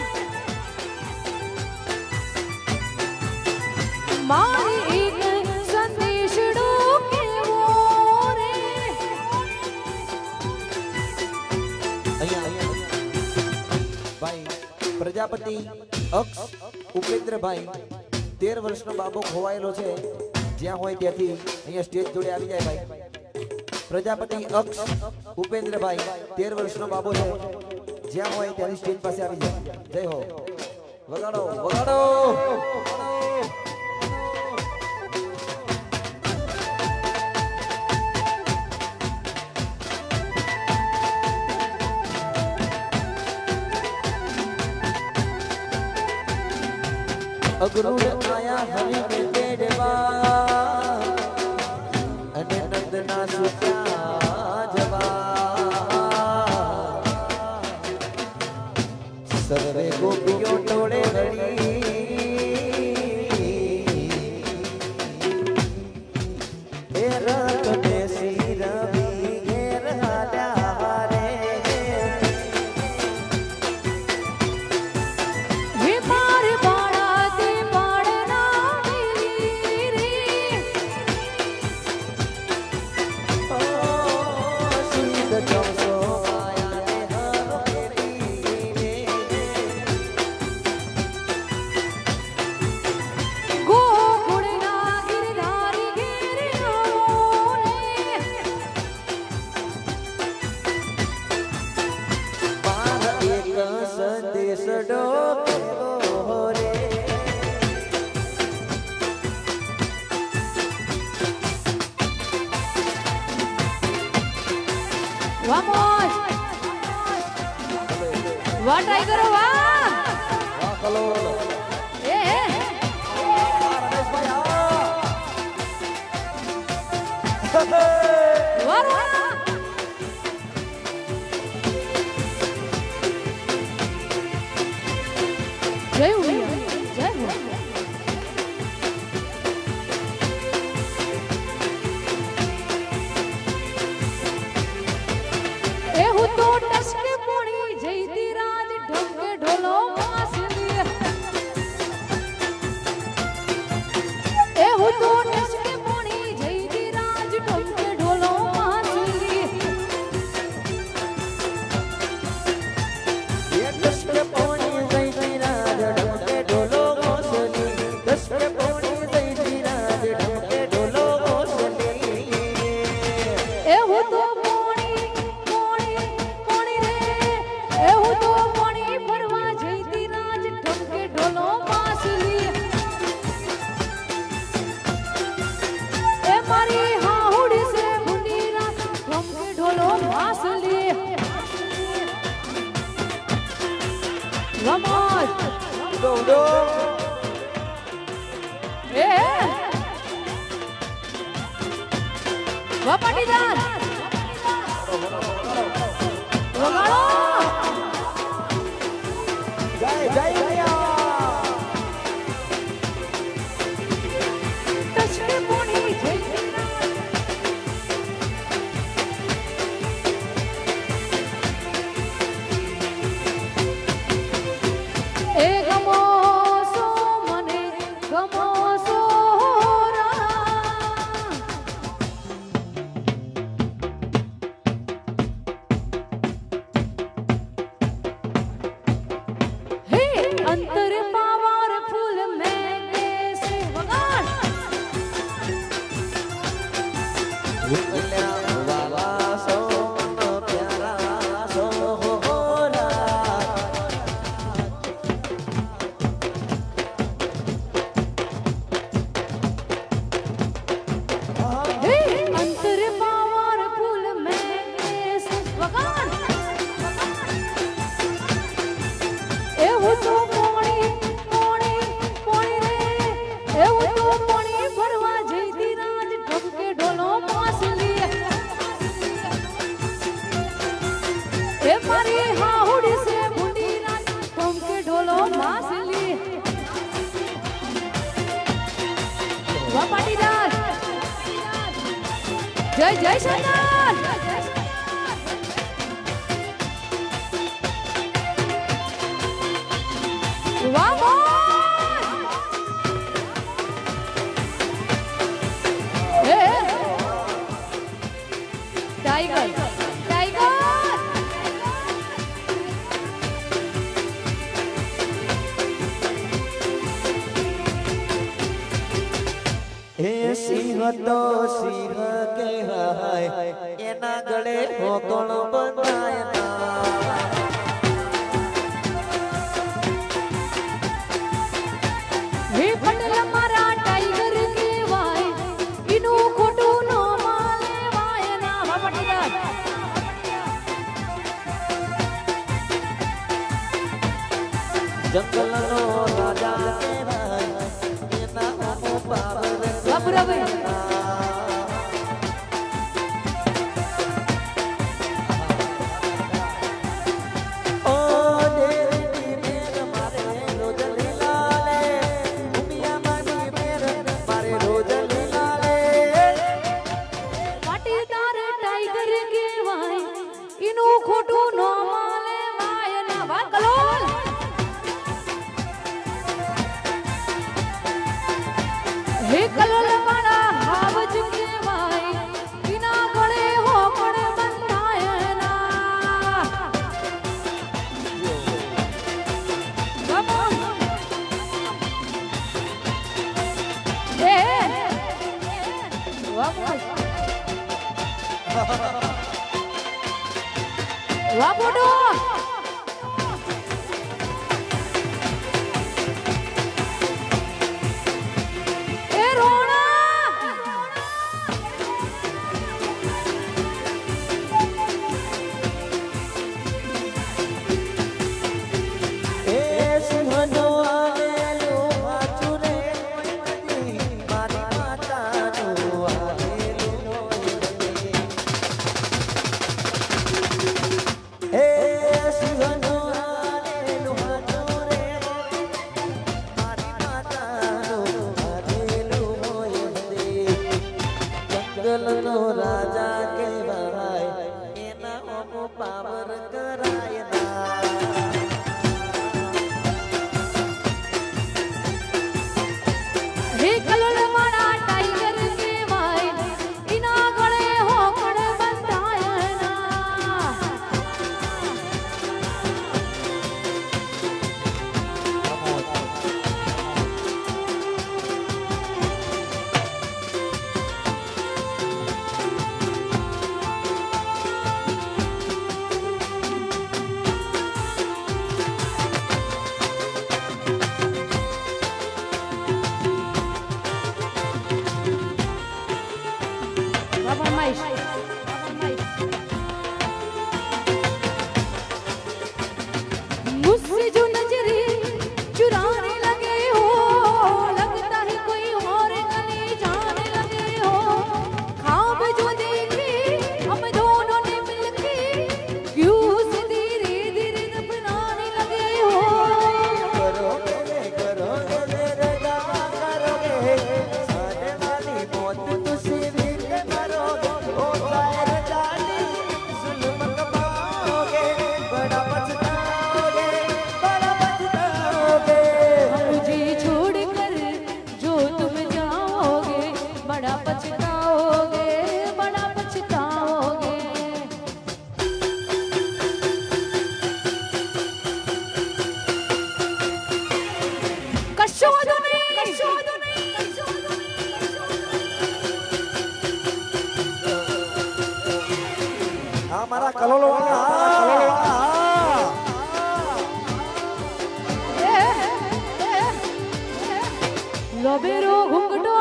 મારી એક સંદેશડો કેવો રે અહીંયા અહીંયા ભાઈ પ્રજાપતિ અક્ષ ઉપેન્દ્રભાઈ તેર વર્ષનો બાબો ખોવાયેલો છે જ્યાં હોય ત્યાંથી અહીંયા સ્ટેજ જોડે આવી જાય ભાઈ પ્રજાપતિ અક્ષ ઉપેન્દ્રભાઈ તેર વર્ષનો બાબો છે જ્યાં હોય ત્યાંથી સ્ટેજ પાસે આવી જાય જય હો વગાડો વગાડો અગરુડ આયા હરિ ને તેડવા અને નંદના સુત્યા જવા સર્વે ગોપીઓ ટોળે વળી એ રત બેસી રવિ ઘેર હાલ્યા રે હે માર બાળા વાહ ટાઈગરો વાહ વાહ કલોલ એ એ રમેશભાઈ વાહ વાહ જય ઉમિયા જય હો એ હું તો ટસકે પોણી જઈતી રાજ ઢંકે ઢોલો માસલી એ હું તો ટસકે પોણી જઈતી રાજ ઢંકે ઢોલો માસલી એ દસકે પોણી જઈ રાજ ઢમકે ઢોલો મોસલી દસકે પોણી જઈ રાજ ઢમકે ઢોલો મોસલી એ હું તો પોણી પોણી પોણી રે એ હું તો પોણી ફરવા જઈતી રાજ ઢંકે ઢોલો માસલી એ મારી હાહુડી સે ભૂંડી રાત ઢંકે ઢોલો માસલી રમત ઉડો ઉડો એ વા પાટીદાર વગાડો જય જય ઉમિયા ટચકે પોણી જઈતી રાજ એ ગમો સો મને ગમો સો રા હે અંતર પાવાર ફૂલ મેં કેસે વગાડ ઉલ્લા વાલા સો પ્યારા સો હોરા હે અંતર પાવાર ફૂલ મેં કેસે વગાડ એ હું તો પોણી પોણી પોણી રે એ હું તો પોણી ફરવા જઈતી રાજ ઢંકે ઢોલો માસલી એ મારી હાહુડી સે ભૂંડી રાજ ઢંકે ઢોલો માસલી વાહ પાટીદાર જય જય સરદાર વાહ મોજ! એ ટાઈગર ટાઈગર હે સિંહ તો સિંહ કહેવાય એના ગળે હોતણ બંધાય ના હે પટેલ મારા ટાઈગર કહેવાય એનું ખોટું નો માલેવાય ના વાહ પાટીદાર જંગલનો રાજા કહેવાય એના અમો પાવર વાહ બરાબર ઓ દેવી મેર મારે રોજ લીલાલે ઉમિયા મારી મેર મારે રોજ લીલાલે પાટીદાર ટાઈગર કહેવાય એનું ખોટું નો માલેવાય ના વાહ કલોલ હે કલોલ વાળા હાવજ કહેવાય એના ગળે હોકણ બંધાય ના Come on. એ વાહ મોજ! વાહ બોડો એ રોણા જબેરો ઘૂંઘટો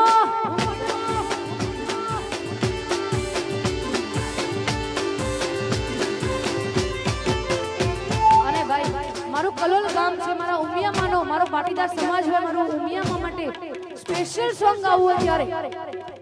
અને ભાઈ મારું કલોલ ગામ છે, મારા ઉમિયામાનો મારો પાટીદાર સમાજ હોય, મારો ઉમિયામા માટે સ્પેશિયલ સોંગ ગાવું હોય ત્યારે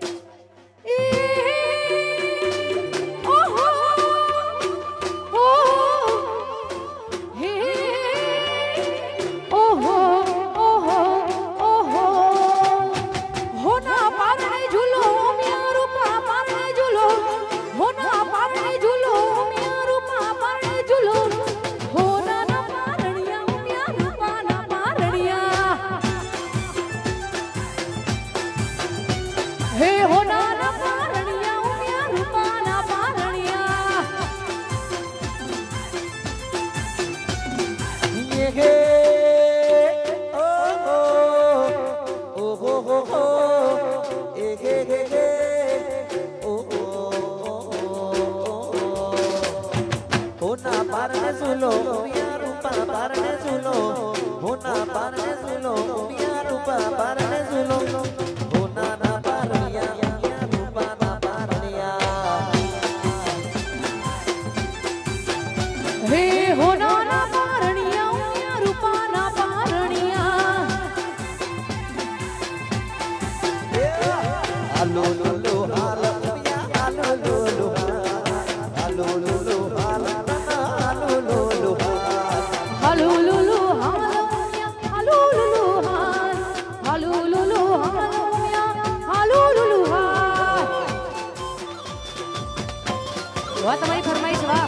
તમારી ફરમાઈશ વાહ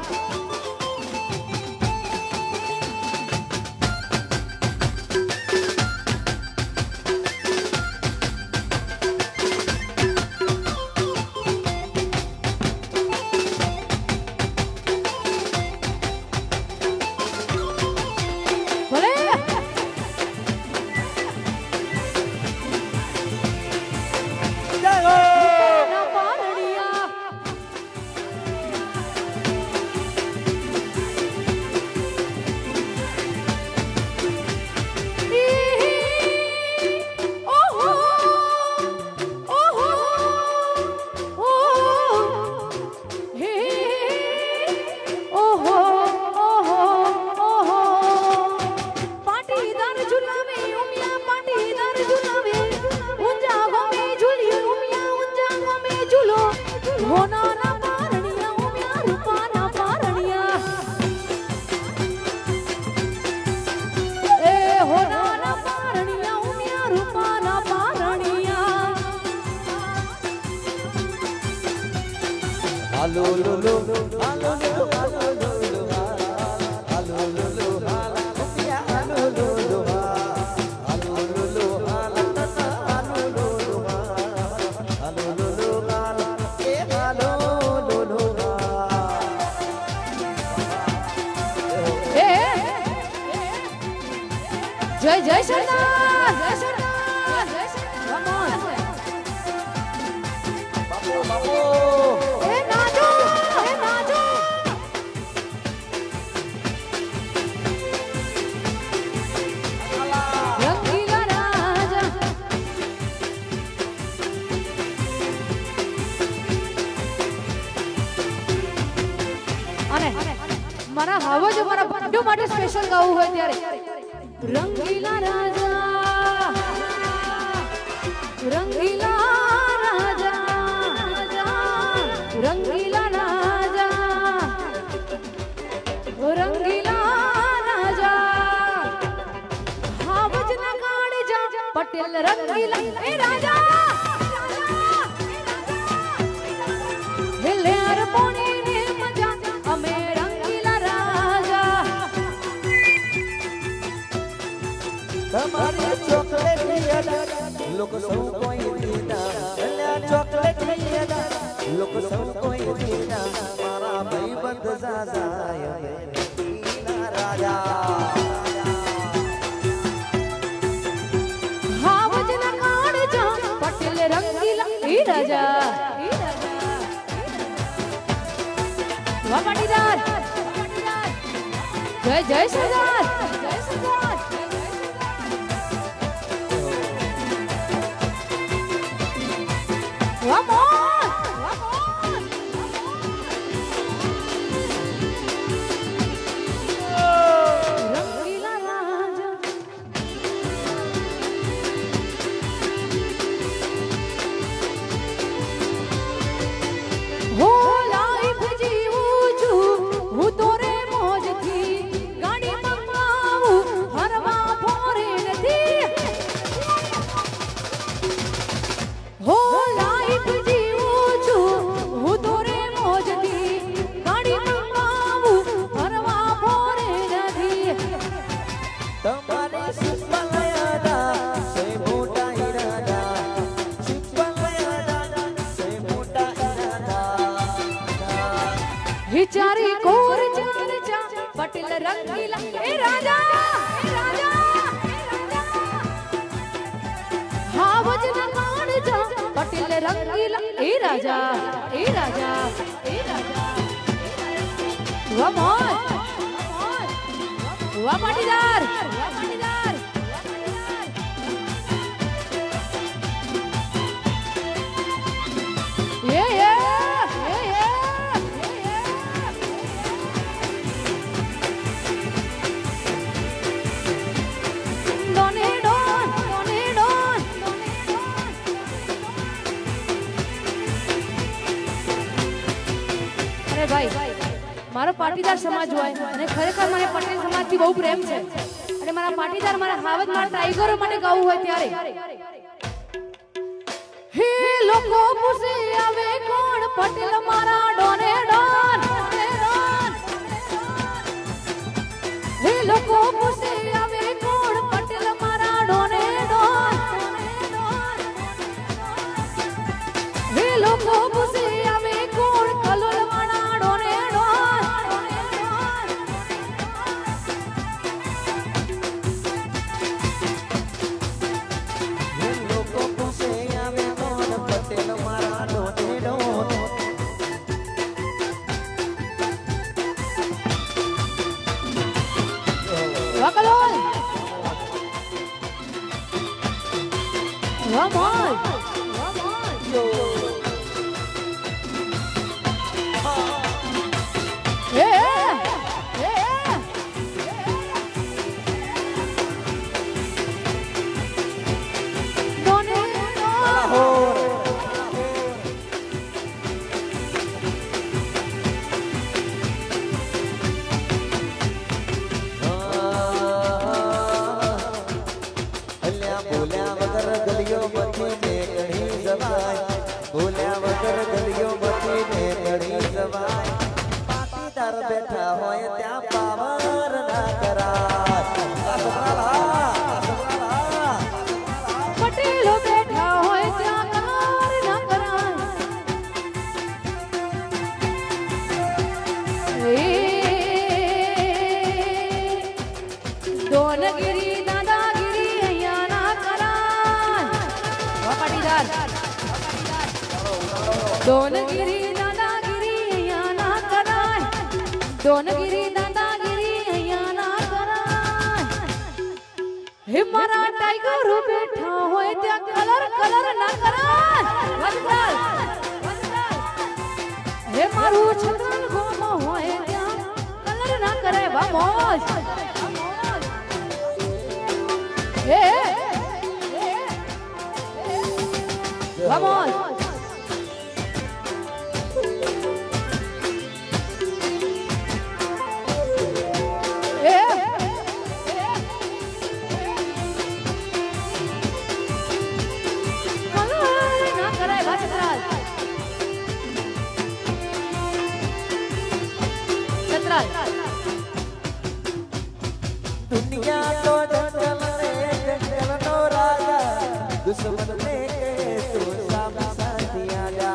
જય જય સરદાર જય સરદાર જય સરદાર come on બાપુ બાપુ એ નાચો એ નાચો રંગીલા રાજા અને મારા હાવજ મારા બંધુ માટે સ્પેશિયલ ગાવું હોય ત્યારે રંગીલા રાજા રંગીલા રાજા રંગીલા રાજા રંગીલા રાજા હાવજ ના કાઢ જા પટેલ રંગીલા એ રાજા હેલે અરપોણી ને મજા અમે રંગીલા રાજા તમારી ચોકલેટ લોકો સૌ કોઈ દીધા ચોકલેટ લોકો સૌ કોઈ દીધા મારા ભાઈબંધ સાસાય રાજા હાવજ ના કાઢ જા પટેલ રંગીલા ઈ રાજા વાહ પાટીદાર જય જય સરદાર જય સરદાર रंगीला ए राजा ए राजा हाँ वजना मान जा पटेल रंगीला ए राजा ए राजा ए राजा वाह मौज वाह पाटीदार वाह पाटीदार ये ये ये ये डोने डोन डोने डोन अरे भाई मारो पाटीदार समाज હોય અને ખરેખર મને પટેલ સમાજથી બહુ પ્રેમ છે અને મારા પાટીદાર મારા હાવજ મારા ટાઈગરો મને ગાવું હોય ત્યારે હે લોકો પૂછે આવે કોણ પટેલ મારા ડોને ડોન હે લોકો પૂછે આવે કોણ પટેલ મારા ડોને ડોન હે લોકો પૂછે આવે કોણ કલોલ મારા ડોને Wakalol. Ramon. Ramon. Yo. Yeah. Yeah. Done. Lahore. बैठा होय त्या पावर ना करा पटेलो बैठा होय त्या कार ना करा दोनगिरी दादागिरी अय्या ना करा वा पाटीदार दोनगिरी दादागिरी अय्या ना करा दोनगिरी दादागिरी अय्या ना करा हे मारा टाइगर बैठा होय त्या कलर कलर ना करा वजदार हे मारू छतन गोम होय त्या कलर ना करे वामोज हे वामोज दुनिया तो जंगल में जंगल नो राजा दुश्मन ने तो सब साथिया जा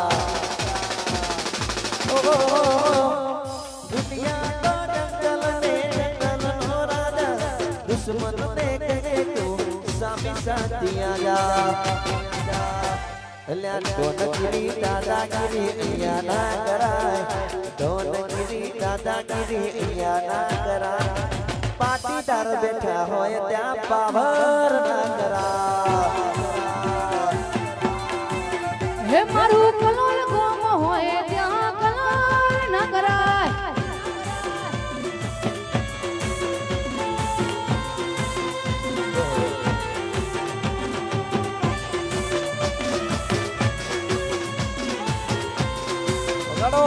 ओ दुनिया तो जंगल में जंगल नो राजा दुश्मन ने तो सब साथिया जा दोनगिरी दादागिरी या ना कराय दोनगिरी दादागिरी या ना कराय पाटीदार बैठा होय त्या पावर ना करा हे मारू कलोल गोम होय त्या कलर ना कराय चलो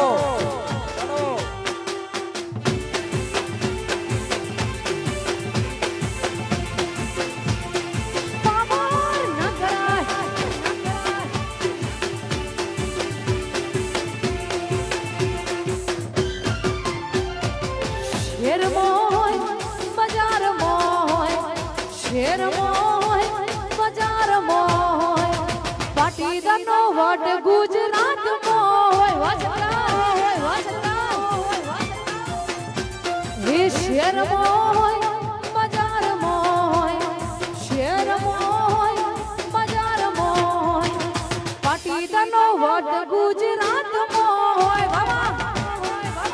शेर मोय बाजार मोय शेर मोय बाजार मोय पाटीदार नो वट गुजरात मोय वसता होय वसता એ શહેરમાં હોય બજારમાં હોય શહેરમાં હોય બજારમાં હોય પાટીદારનો વટ ગુજરાતમાં હોય બાબા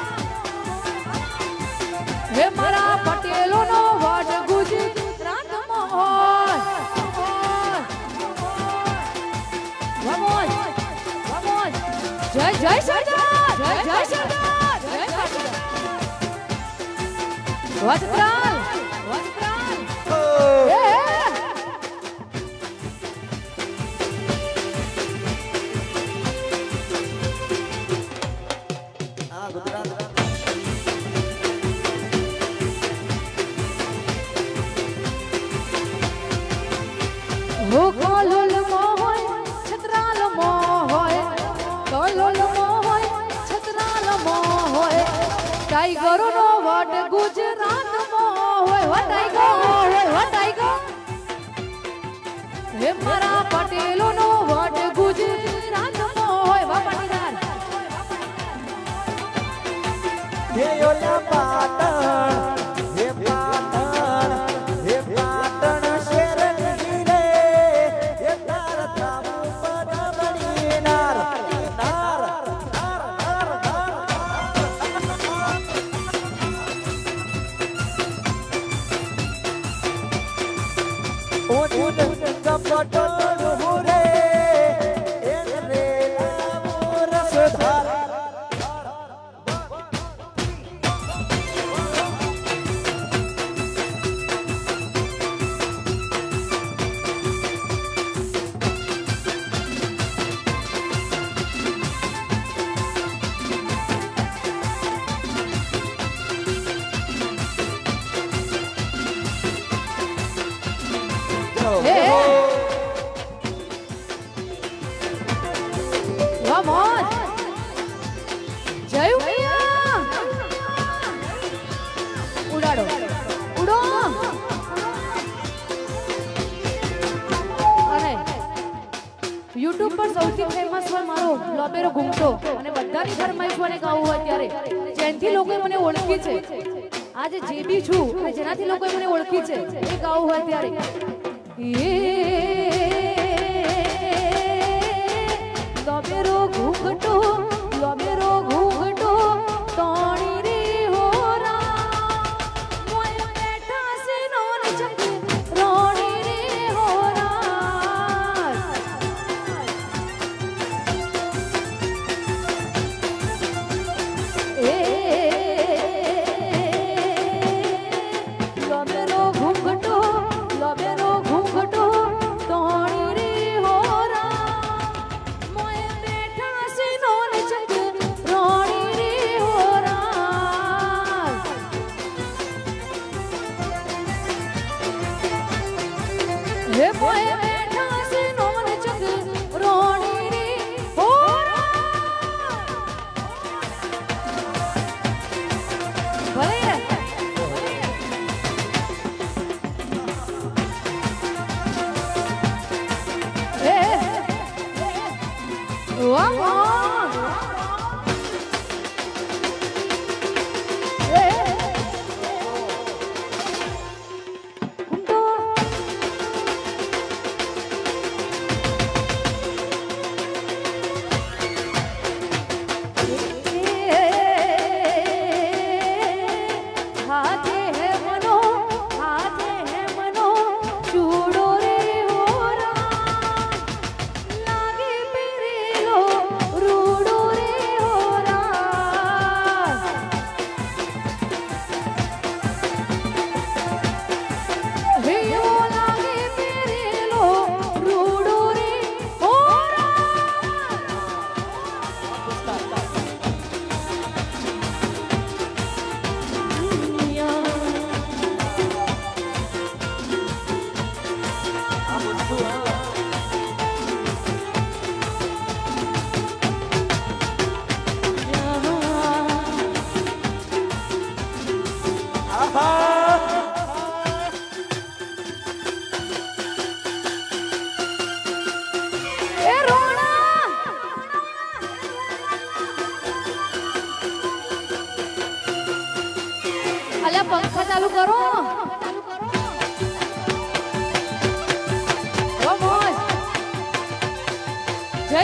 હે મારા પટેલોનો વટ ગુજરાતમાં હોય વમોજ વમોજ જય જય સરદાર જય જય સરદાર જય પાટીદાર વસ્ત્રાલ વસ્ત્રાલ એ હા ગુજરાત હો કોલોલમાં હોય છત્રાલમાં હોય કોલોલમાં હોય છત્રાલમાં હોય ટાઈગરોનો વટ ગુજરાતમાં હોય હો ટાઈગર હોય હો ટાઈગર હે મારા પટેલોનો વટ ગુજરાતમાં હોય વા પાટીદાર હે ઓલા પાટણ હે પાટણ હે પાટણ શેરની રે હે તાર થામુ પડમણી નાર નાર નાર નાર નાર ઓ ઉન કપટણ હુરે એન રે નામો રસધાર હે વા મોજ જય ઉમિયા ઉડાડો ઉડો અને YouTube પર સૌથી ફેમસ હોય મારો લોબેરો ઘૂમતો અને બધાની ફરમાઈશ મને ગાવું હોય ત્યારે જેનથી લોકોએ મને ઓળખી છે આજે જે બી છું અને જેનાથી લોકોએ મને ઓળખી છે એ ગાવું હોય ત્યારે લોબેરો ઘૂંઘટો લોબેરો ઘૂંઘટો તોણી રે હોરા મોય બેઠા છે નોન ચક રોણી રે હોરા એ લોબેરો ઘૂંઘટો લોબેરો ઘૂંઘટો તોણી રે હોરા મોય બેઠા છે નોન ચક રોણી રે હોરા હે મોય બેઠા છે નોન ચક રોણી રે હોરા ભલે વાહ એ ઘૂમતો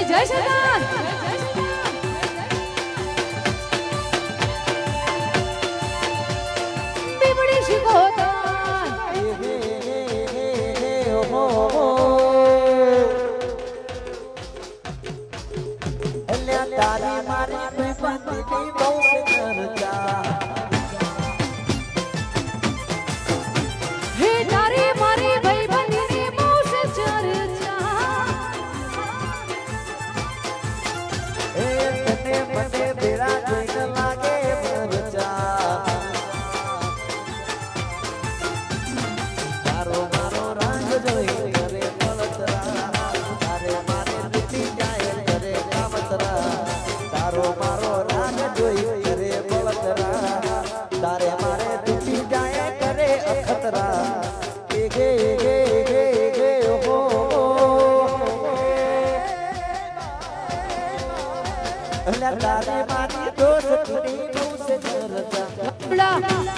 જય સરદાર બીબડી શિકોતર તારી મારી ભાઈબંધીની બહુ ચર્ચા હે તારી મારી ભાઈબંધીની બહુ ચર્ચા એ તને મને બેરા જોઈને લાગે મરચા તારો મારો રંગ જોઈ કરે પલતરા તારે મારે તૂટી જાય કરે કામતરા તારો મારો રંગ જોઈ કરે પલતરા તારે મારે તૂટી જાય કરે અખતરા એ ગે ગે ગે ગે હો અલ્લા તારે મારી દોસ્તની બહુ સે ચર્ચા બડા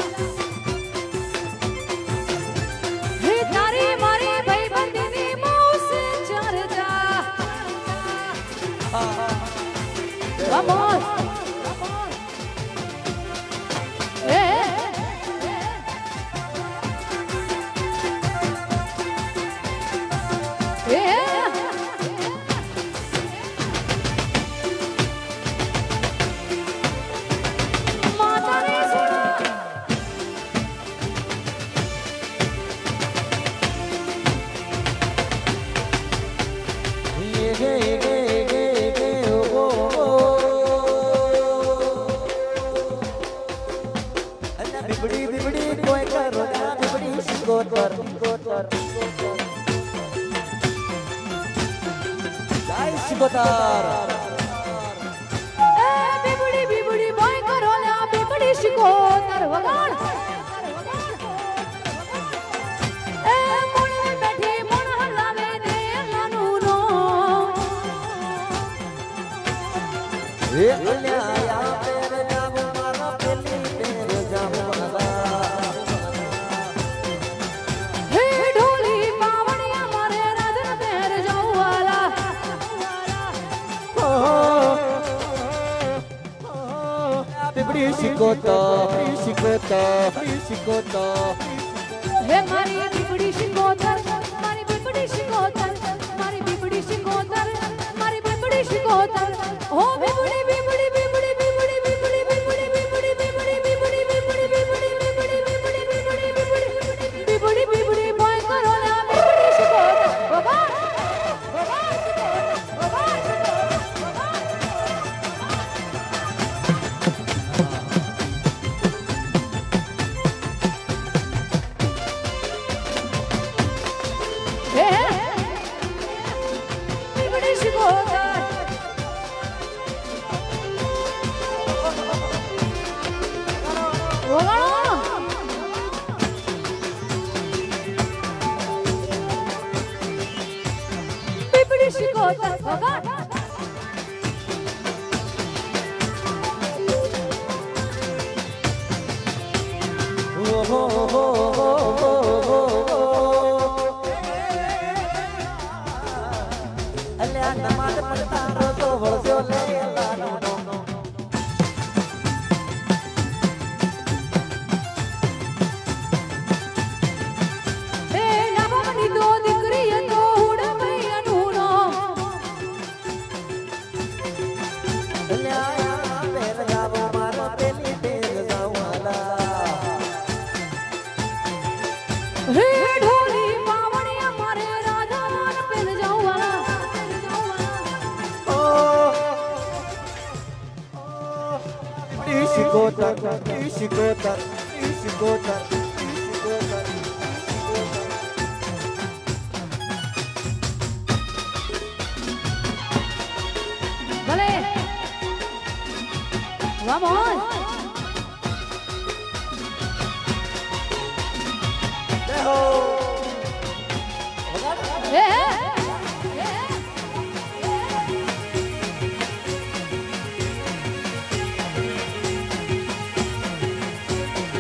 હે તારી મારી ભાઈબંધીની બહુ ચર્ચા Vamos. Eh. Eh. Mata ne suna. ये गे गे गे गे ओ अन्ना बिबड़ी बिबड़ी कोई करो ना बिबड़ी शिकोतर शिकोतर जय शिकोतर Eh, bibudi bibudi boy karo la bibudi shikotar વગાડ એ મોણે બેઠી મોણ હલાવે ને નાનું નો ये अल्याया पेर जाम मारा पेली पेर जाम वाला હે ઢોલી પાવણિયા મારે રાધન પેર જવાલા बिबड़ी शिकोतर शिकोतर शिकोतर હે મારી બીબડી શિકોતર મારી બીબડી શિકોતર મારી બીબડી શિકોતર મારી બીબડી શિકોતર ઓ બીબડી બીબડી બીબડી બીબડી બીબડી બીબડી બીબડી બીબડી બીબડી બીબડી બીબડી બીબડી બીબડી બીબડી બીબડી બીબડી બોય કરો ના બીબડી શિકોતર બાબા બાબા શિકોતર બાબા હે બીબડી શિકોતર વગાડો બીબડી શિકોતર વગાડ ओ हो हो हो हो हो अल्या नमाज पढ़ता रो तो वळस्यो ले लानो હે નામની તો દીકરી તો ઉડમૈયાનું નો अल्या पेर जाम मारा पेली पेर जावाला હે ઢોલી પાવણિયા મારે રાધાવાન પેન જવાલા ओ शिकोतर शिकोतर शिकोतर शिकोतर ભલે વામોન जय हो હે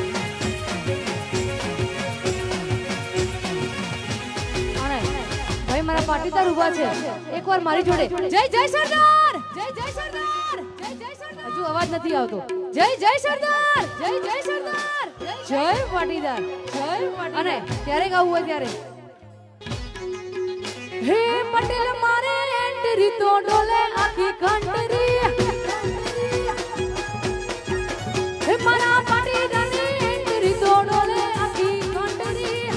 અને ભાઈ મારા પાટીદાર ઊભા છે એકવાર મારી જોડે જય જય સરદાર જય જય સરદાર જય જય સરદાર હજુ અવાજ નથી આવતો જય જય સરદાર જય જય સરદાર જય પાટીદાર જય પાટીદાર અને ક્યારે ગાવું હોય ત્યારે હે પટેલ મારે એન્ટ્રી તો ડોલે આખી કંટરી હે મારા પાટીદારની એન્ટ્રી તો ડોલે આખી કંટરી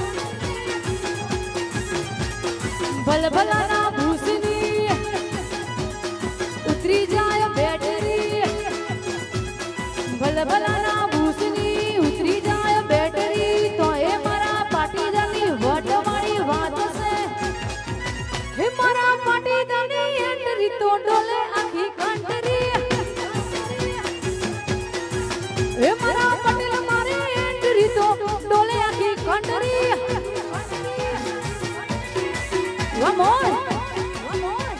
ભલ ભલાના ભૂસની ઉતરી જાય બેટરી ભલ ભલાના ભૂસની ઉતરી જાય બેટરી તો એ મારા પાટીદારની વટવાળી વાત છે હે મારા પાટીદારની એન્ટ્રી તો ડોલે આખી કંટરી હે મારા પટેલ મારે એન્ટ્રી તો ડોલે આખી કંટરી One more. One more.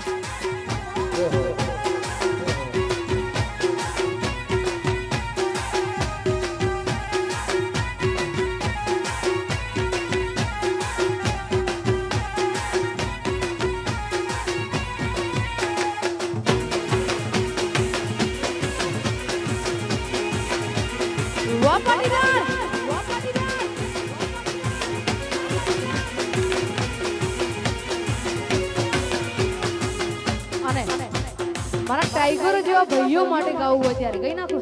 One partidar. One partidar. મારા ટાઈગરો જેવા ભાઈઓ માટે ગાવું હોય ત્યારે ગઈ નાખું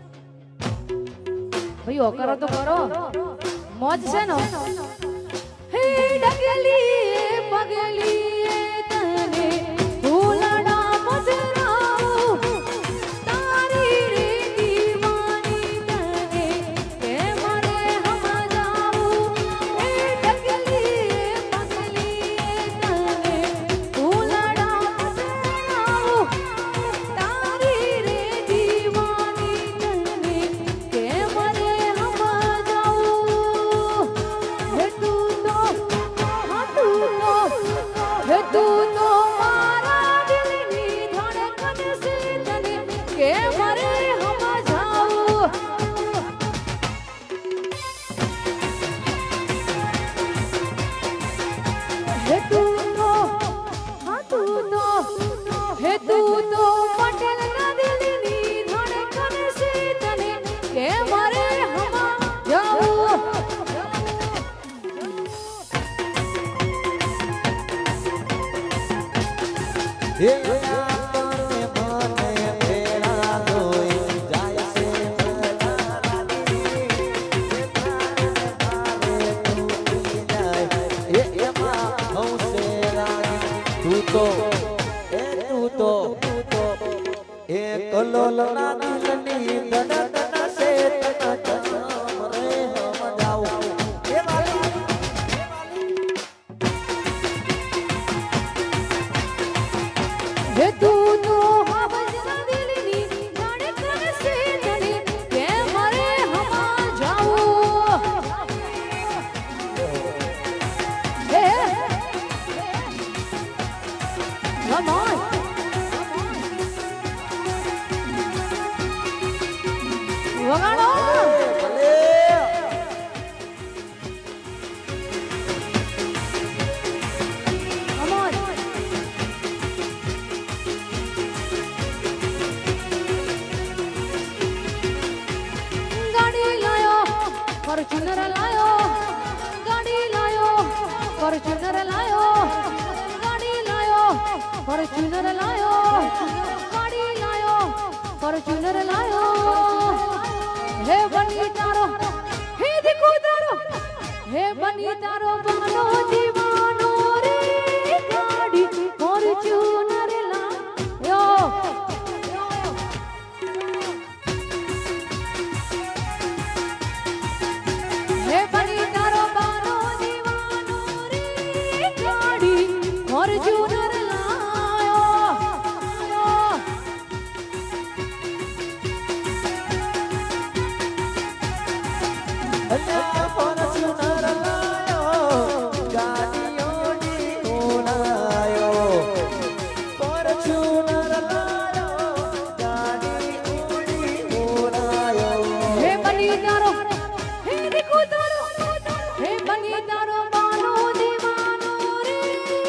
ભાઈ ઓકરો તો કરો મોજ છે ને હે ડગલી પગલી તને ફૂલડા મજરાઉ તારી રે દીવાની તને કે મને સમજાવું હે ડગલી પગલી તને ફૂલડા મજરાઉ તારી રે દીવાની તને કે મને સમજાવું હે તું તો હા તું તો હે તું તો મારા દિલની ધડકન છે તને કે મને સમજાવું હે તું તો હા તું તો હે તું તો પટેલ ના દિલની ધડકન છે તને કે મારે સમજાવું હે આંગણે મને પેલા ધોઈ જાય છે મનાલી હે તારે તૂટી જાય હે એમાં હંસે રાણી તું તો એ તું તો એ કલોલના દિલની ધડકન છે તને જન્મ રે સમજાવું એ વાલી હે તું તો હવસના દિલની ધડકન છે તને કે મારે સમજાવું હે Come on. વગાડો ભલે Come on. ગાડી લાયો ફોર્ચ્યુનર લાયો ગાડી લાયો ફોર્ચ્યુનર લાયો ગાડી લાયો ફોર્ચ્યુનર લાયો ગાડી લાયો ફોર્ચ્યુનર લાયો હે બની તારો હે દીકુ તારો હે બની તારો બાનો જીવાનો રે ગાડી ફોર્ચ્યુનર લાયો હે બની તારો બાનો જીવાનો રે ગાડી ફોર્ચ્યુનર લાયો અલ્યા ફોર્ચ્યુનર લાયો ગાડીઓની ઉડાયો ફોર્ચ્યુનર લાયો ગાડીઓની ઉડાયો હે બની તારો હે દીકુ તારો હે બની તારો બાનો જીવાનો રે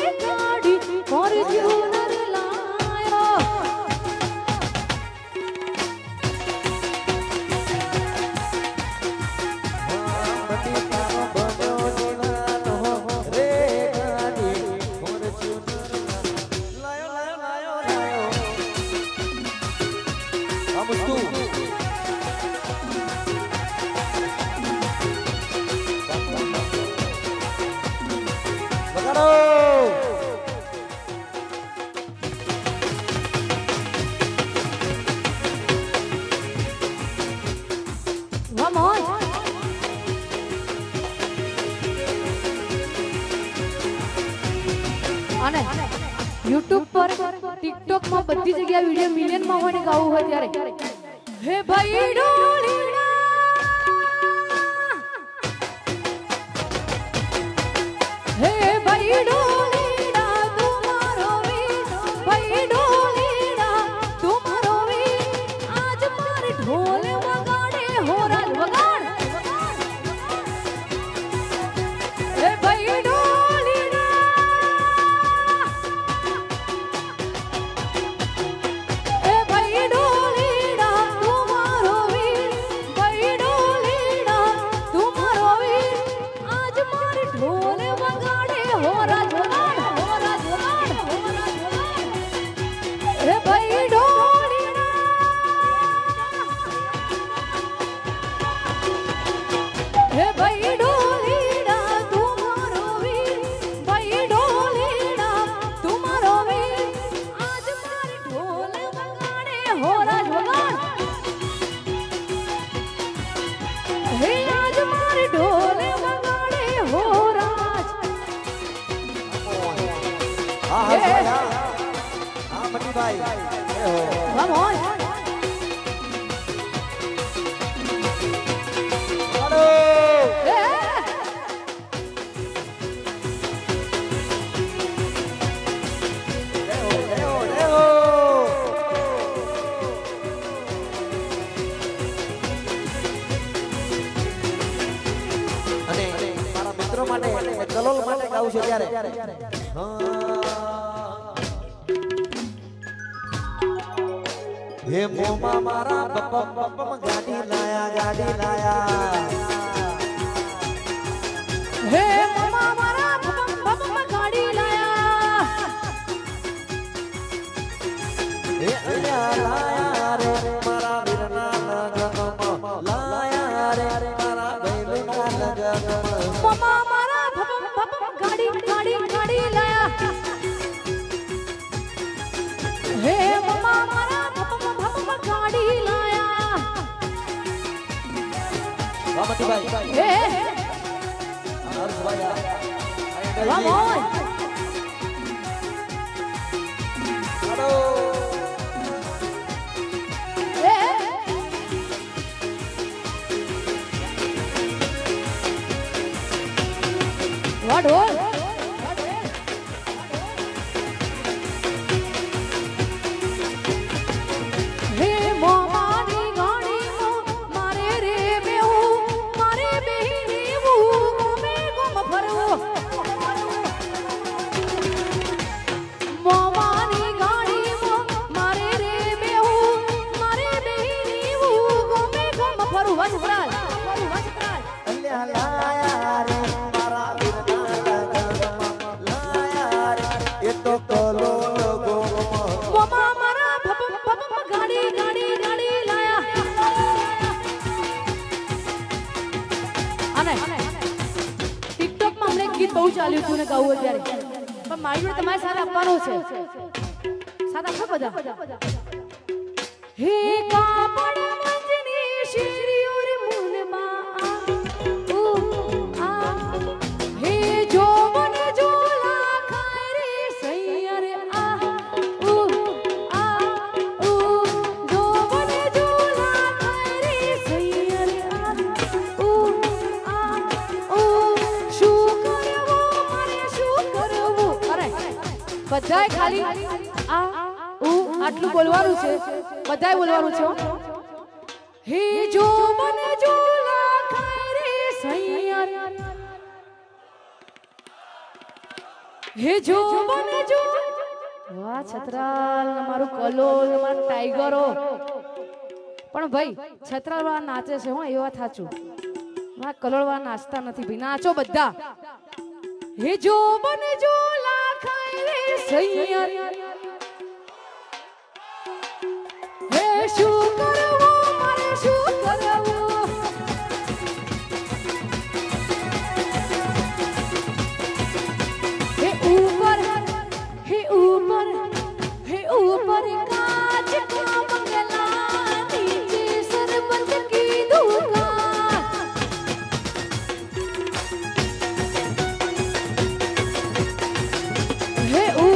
અને યુટ્યુબ પર ટિકટોક માં બધી જગ્યાએ વિડિયો મિલિયન માં હોય ને ગાવું હોય ત્યારે હે ભાઈ ડોલીડા હે ભાઈ ડોલીડા તુમારો વીર ભાઈ ડોલીડા તુમારો વીર આજ મારે ઢોલ વગાડે હો રાજ વગાડ હે ભાઈ Come on. કલોલ માટે ગાવું છે ત્યારે હે મોમા મારા બપમ બપમ ગાડી લાયા ગાડી લાયા હે મોમા મારા બપમ બપમ ગાડી લાયા હે અલ્યા લાયા રે મારા વીરના લગનમાં લાયા રે મારા બૈલના લગનમાં મોમા મારા બપમ બપમ ગાડી ગાડી ગાડી લાયા હે મોમા મારા બપમ બપમ ગાડી લાયા વામતીભાઈ હે Harshbhai Come on. Hello What all? હે મોમાની ગાડીમાં મારે રે બેહું મારે બેહી રેવું ગમે ગમ ફરવું મોમાની ગાડીમાં મારે રે બેહું મારે બેહી રેવું ગમે ગમ ફરવું વસરાલ ફરવું વસરાલ અલ્યા લાયા રે મારા વીરના લગનમાં લાયા રે એ તો કલોલ ગોમાં મોમા મારા ભપમ ભપમ ગાડી ગાડી ગાડી લાયા અને ટિકટોક માં હમણે ગીત બહુ ચાલ્યું હતું ને ગાવું અત્યારે પણ મારી જોડે તમારે સાથ આપવાનો છે સાથ આપો બધા હે કાપડ મંજની શેરીઓ રે મુનમાં ઓ આ હે જોવન જોલા ખાય રે સૈયર આ ઓ આ ઓ જોવન જોલા ખાય રે સૈયર આ ઓ આ ઓ શું કરવું મારે શું કરવું અરે બધાય ખાલી આ ઓ આટલું બોલવાનું છે બધાય બોલવાનું છે હો. હે જોવન જોલા ખાય રે સૈયર હે જોવન જો વાહ છત્રાલ મારું કલોલ મારું ટાઈગરો પણ ભાઈ છત્રાલ વાળા નાચે છે હો એ વાત સાચું મારા કલોલ વાળા નાચતા નથી ભાઈ નાચો બધા હે જોવન જોલા ખાય રે સૈયર હે શું કરવું મારે શું કરવું હે ઉપર હે ઉપર હે ઉપર કાચ કા બંગલા નીચે સરબત કી દુકાન હે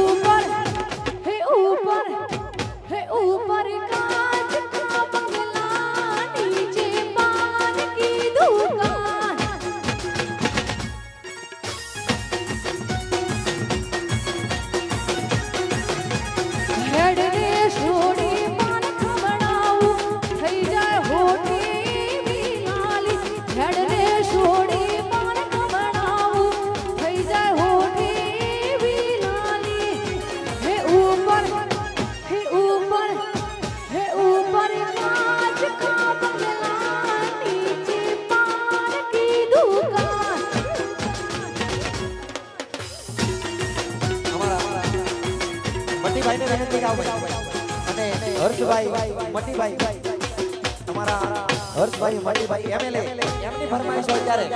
મટીભાઈ ને વિનંતી કે આવો ભાઈ અને હર્ષભાઈ મટીભાઈ તમારા હર્ષભાઈ મટીભાઈ એમએલએ એમની ફરમાઈશ હોય ત્યારે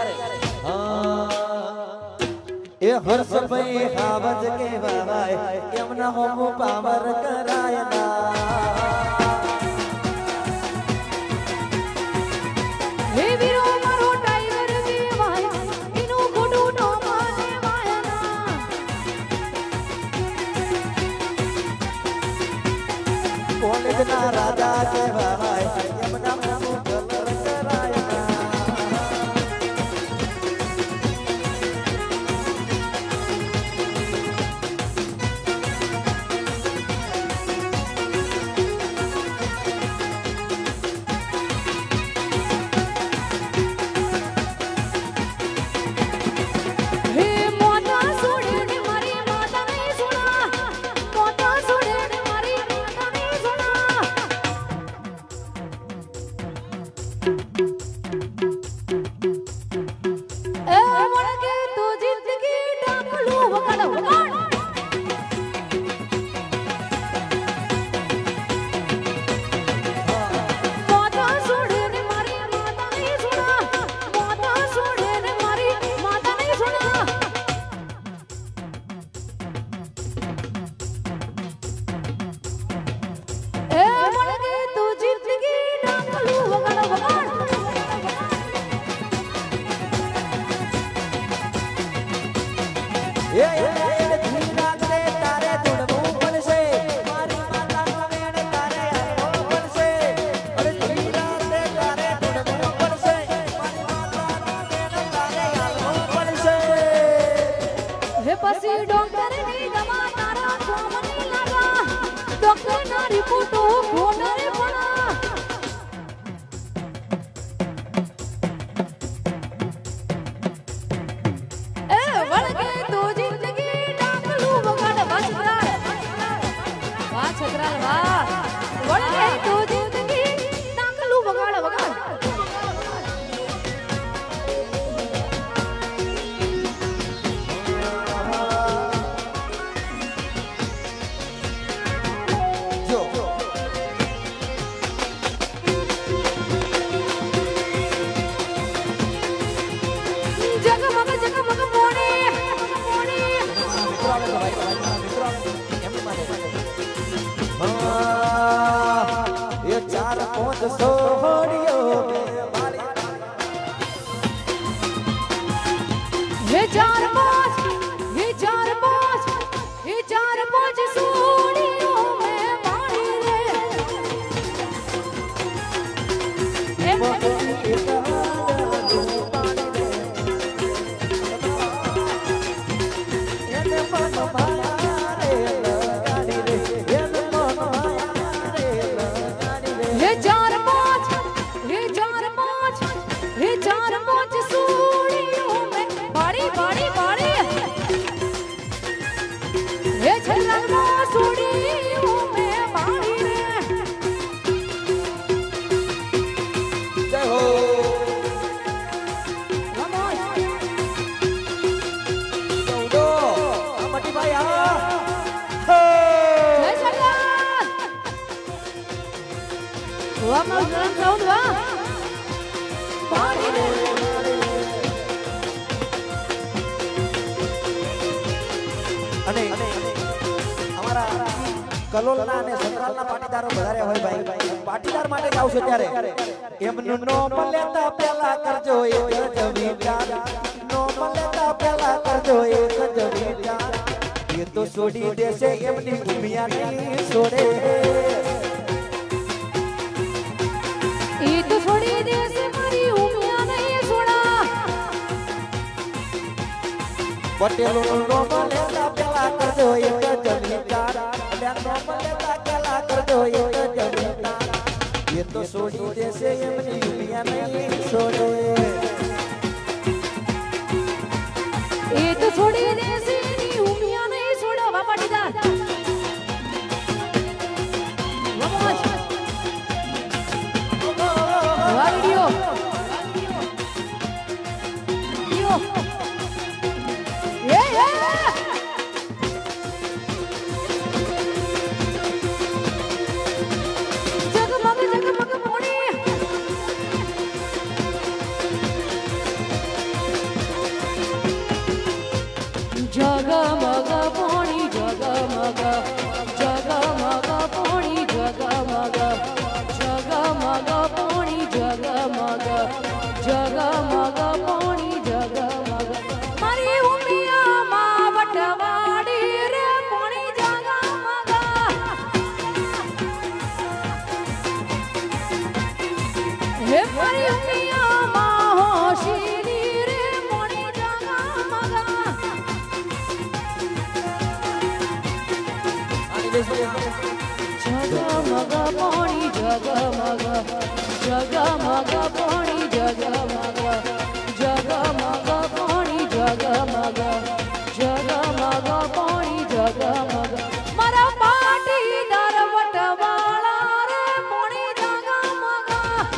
એ હર્ષભાઈ હાવજ કે ભાઈ એમના હોમ પાવર કરાય ના હે વીરો મારો ટાઈગર દેવાય એનું ગોડું નો માને માયના કોલેજ ના રાજા કે ભાઈ એમના હોમ કલર કરાય ના કલોલના અને સંતરાલના પાટીદારો વધારે હોય ભાઈ પાટીદાર માટે ગાવ છો ત્યારે એમનું નોમ લેતા પહેલા કરજો એક જ વિચાર નોમ લેતા પહેલા કરજો એક જ વિચાર એ તો છોડી દેશે એમની ભૂમિયા નહીં છોડે એ તો છોડી દેશે મારી ભૂમિયા નહીં છોડા પટેલો નોમ લેતા પહેલા કરજો એક જ વિચાર ये तो सोड़ी जैसे अपनी दुनिया में छोड़े ये तो छोड़ी देसे ની ઉમિયા નહીં છોડવા પાટીદાર વમોજ વાહ વિડિયો વિડિયો એ એ જગમગ પાણી જગમગ જગમગ પાણી જગમગ જગમગ પાણી જગમગ જગમગ પાણી જગમગ મારા પાટીદાર વટવાળા રે પાણી જગમગ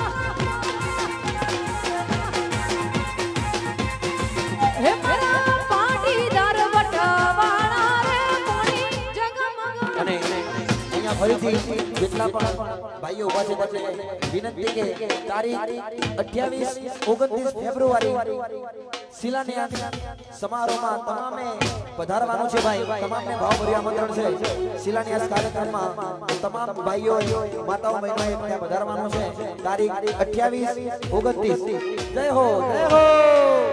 હે મારા પાટીદાર વટવાળા રે પાણી જગમગ અને અહીંયા ફરીથી જેટલા પણ ભાઈઓ ઉભા છે તેમને વિનંતી કે તારીખ અઠ્યાવીસ ઓગણત્રીસ ફેબ્રુઆરી શિલાન્યાસ સમારોહમાં તમામે પધારવાનું છે ભાઈ. તમામને ભાવભર્યું આમંત્રણ છે શિલાન્યાસ કાર્યક્રમમાં. તમામ ભાઈઓ માતાઓ બહેનોએ ત્યાં પધારવાનું છે તારીખ અઠ્યાવીસ ઓગણત્રીસ. જય હો જય હો.